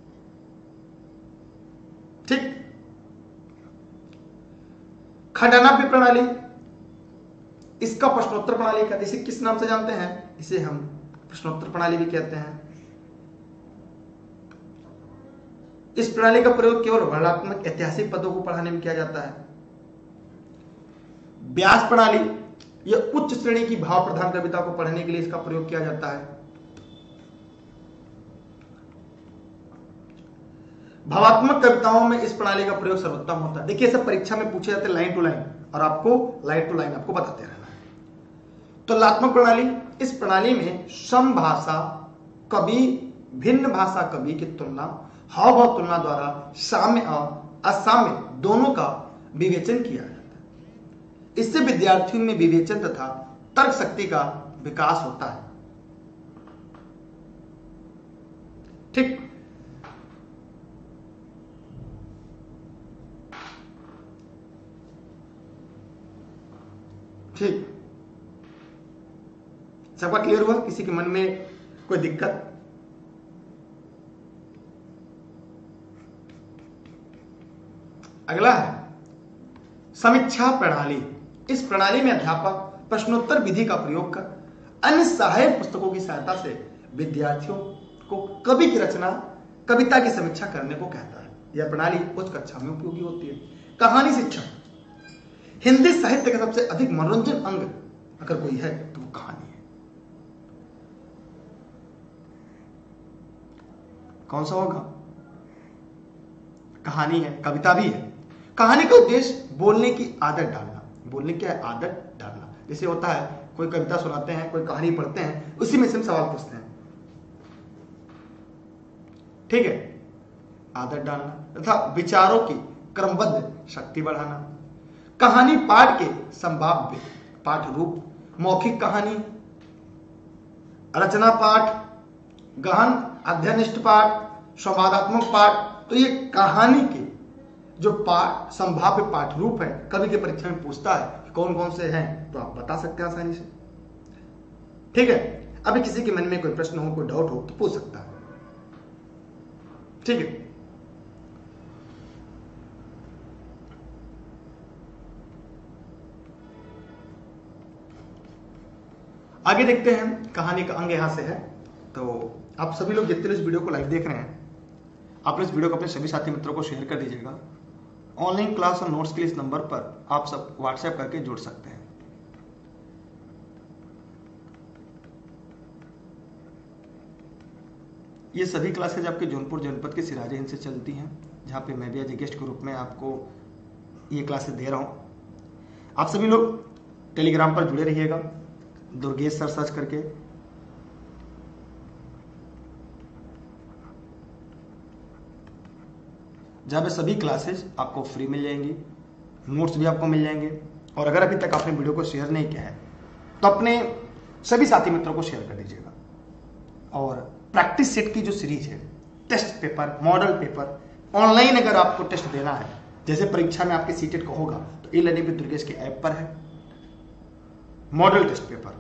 ठीक। खंडनाभ्य प्रणाली, इसका प्रश्नोत्तर प्रणाली कहते हैं। इसे किस नाम से जानते हैं? इसे हम प्रश्नोत्तर प्रणाली भी कहते हैं। इस प्रणाली का प्रयोग केवल वर्णनात्मक ऐतिहासिक पदों को पढ़ाने में किया जाता है। व्यास प्रणाली, यह उच्च श्रेणी की भाव प्रधान कविता को पढ़ने के लिए इसका प्रयोग किया जाता है। भावात्मक कविताओं में इस प्रणाली का प्रयोग सर्वोत्तम होता है। देखिए सब परीक्षा में पूछे जाते हैं लाइन टू लाइन, और आपको लाइन टू लाइन आपको बताते रहना है। तुलनात्मक प्रणाली, इस प्रणाली में समभाषा कवि भिन्न भाषा कवि की तुलना हाव भाव तुलना द्वारा साम्य और असाम्य दोनों का विवेचन किया जाता है। इससे विद्यार्थियों में विवेचन तथा तर्क शक्ति का विकास होता है। ठीक। ठीक, सबका क्लियर हुआ? किसी के मन में कोई दिक्कत? अगला है समीक्षा प्रणाली। इस प्रणाली में अध्यापक प्रश्नोत्तर विधि का प्रयोग कर अन्य सहायक पुस्तकों की सहायता से विद्यार्थियों को कवि की रचना, कविता की समीक्षा करने को कहता है। यह प्रणाली उच्च कक्षा में उपयोगी होती है। कहानी शिक्षण, हिंदी साहित्य का सबसे अधिक मनोरंजन अंग अगर कोई है तो वो कहानी है। कौन सा होगा? कहानी है, कविता भी है। कहानी का उद्देश्य बोलने की आदत डालना। बोलने की आदत डालना, जैसे होता है कोई कविता सुनाते हैं, कोई कहानी पढ़ते हैं, उसी में से हम सवाल पूछते हैं। ठीक है। आदत डालना तथा विचारों की क्रमबद्ध शक्ति बढ़ाना। कहानी पाठ के संभाव्य पाठ रूप, मौखिक कहानी, रचना पाठ, गहन अध्ययनिष्ठ पाठ, संवादात्मक पाठ। तो ये कहानी के जो पाठ संभाव्य पाठ रूप है, कवि के परीक्षा में पूछता है कि कौन कौन से हैं, तो आप बता सकते हैं आसानी से। ठीक है। अभी किसी के मन में कोई प्रश्न हो, कोई डाउट हो तो पूछ सकता है। ठीक है। आगे देखते हैं, कहानी का अंग यहां से है। तो आप सभी लोग जितने इस वीडियो को लाइव देख रहे हैं, आप इस वीडियो को अपने सभी साथी मित्रों को शेयर कर दीजिएगा। ऑनलाइन क्लास और नोट्स के लिए इस नंबर पर आप सब व्हाट्सएप करके जुड़ सकते हैं। ये सभी क्लासेज आपके जौनपुर जनपद के सिराजे हिंद से चलती हैं, जहाँ पे मैं भी एज ए गेस्ट के रूप में आपको ये क्लासेस दे रहा हूँ। आप सभी लोग टेलीग्राम पर जुड़े रहिएगा, दुर्गेश सर सर्च करके। जहाँ पे सभी क्लासेस आपको फ्री मिल जाएंगी, नोट्स भी आपको मिल जाएंगे। और अगर अभी तक आपने वीडियो को शेयर नहीं किया है तो अपने सभी साथी मित्रों को शेयर कर दीजिएगा। और प्रैक्टिस सेट की जो सीरीज है, test paper, model paper, online अगर आपको टेस्ट देना है, जैसे परीक्षा में आपके सीटेट का होगा, तो ई लर्निंग विद दुर्गेश के ऐप पर है मॉडल टेस्ट पेपर,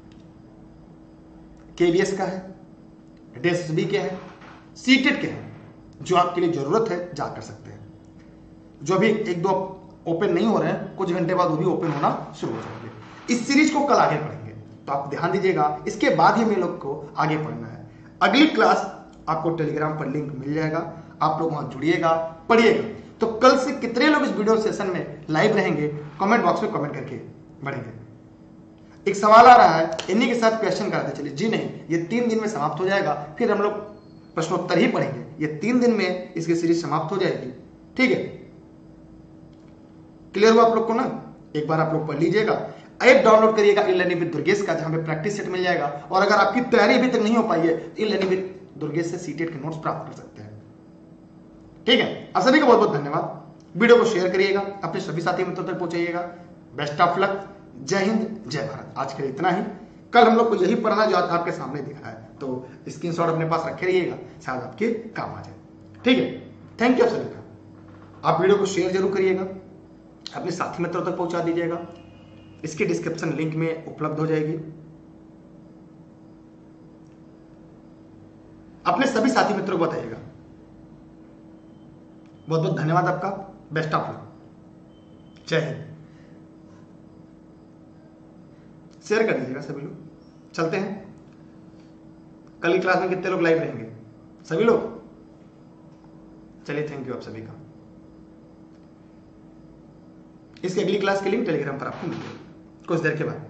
केवीएस का है, डीएसएसबी के है, सीटेट के है। जो आपके लिए जरूरत है जा कर सकते हैं। जो अभी एक दो ओपन नहीं हो रहे हैं, कुछ घंटे बाद वो भी ओपन होना शुरू हो जाएंगे। इस सीरीज को कल आगे पढ़ेंगे, तो आप ध्यान दीजिएगा। इसके बाद ही हम लोग को आगे पढ़ना है। अगली क्लास आपको टेलीग्राम पर लिंक मिल जाएगा, आप लोग वहां जुड़िएगा, पढ़िएगा। तो कल से कितने लोग इस वीडियो सेशन में लाइव रहेंगे, कमेंट बॉक्स में कमेंट करके बढ़ेंगे। एक सवाल आ रहा है, इन्हीं के साथ क्वेश्चन कराते चलिए। जी नहीं, ये तीन दिन में समाप्त हो जाएगा, फिर हम लोग प्रश्नोत्तर ही पढ़ेंगे। ये तीन दिन में इसकी सीरीज समाप्त हो जाएगी। ठीक है, क्लियर हुआ आप लोग को ना? एक बार आप लोग पढ़ लीजिएगा। ऐप डाउनलोड करिएगा ई लर्निंग विद दुर्गेश का, जहां पे प्रैक्टिस सेट मिल जाएगा। और अगर आपकी तैयारी अभी तक नहीं हो पाई है, ई लर्निंग विद दुर्गेश से सीटेट के नोट्स प्राप्त कर सकते हैं। ठीक है, आप सभी का बहुत बहुत धन्यवाद। वीडियो को शेयर करिएगा, अपने सभी साथी मित्रों तक पहुंचाइएगा। बेस्ट ऑफ लक, जय हिंद जय भारत। आज के लिए इतना ही। कल हम लोग को यही पढ़ना जो आज आपके सामने दिख रहा है, तो स्क्रीनशॉट अपने पास रखे रहिएगा, शायद आपके काम आ जाए। ठीक है, थैंक यू आप सभी का। आप वीडियो को शेयर जरूर करिएगा, अपने साथी मित्रों तक पहुंचा दीजिएगा। इसके डिस्क्रिप्शन लिंक में उपलब्ध हो जाएगी। अपने सभी साथी मित्रों को बताइएगा। बहुत बहुत धन्यवाद आपका। बेस्ट ऑफ लक, जय हिंद। शेयर कर दीजिएगा सभी लोग। चलते हैं, कल की क्लास में कितने लोग लाइव रहेंगे? सभी लोग। चलिए, थैंक यू आप सभी का। इसकी अगली क्लास की लिंक टेलीग्राम पर आपको मिलेगी कुछ देर के बाद।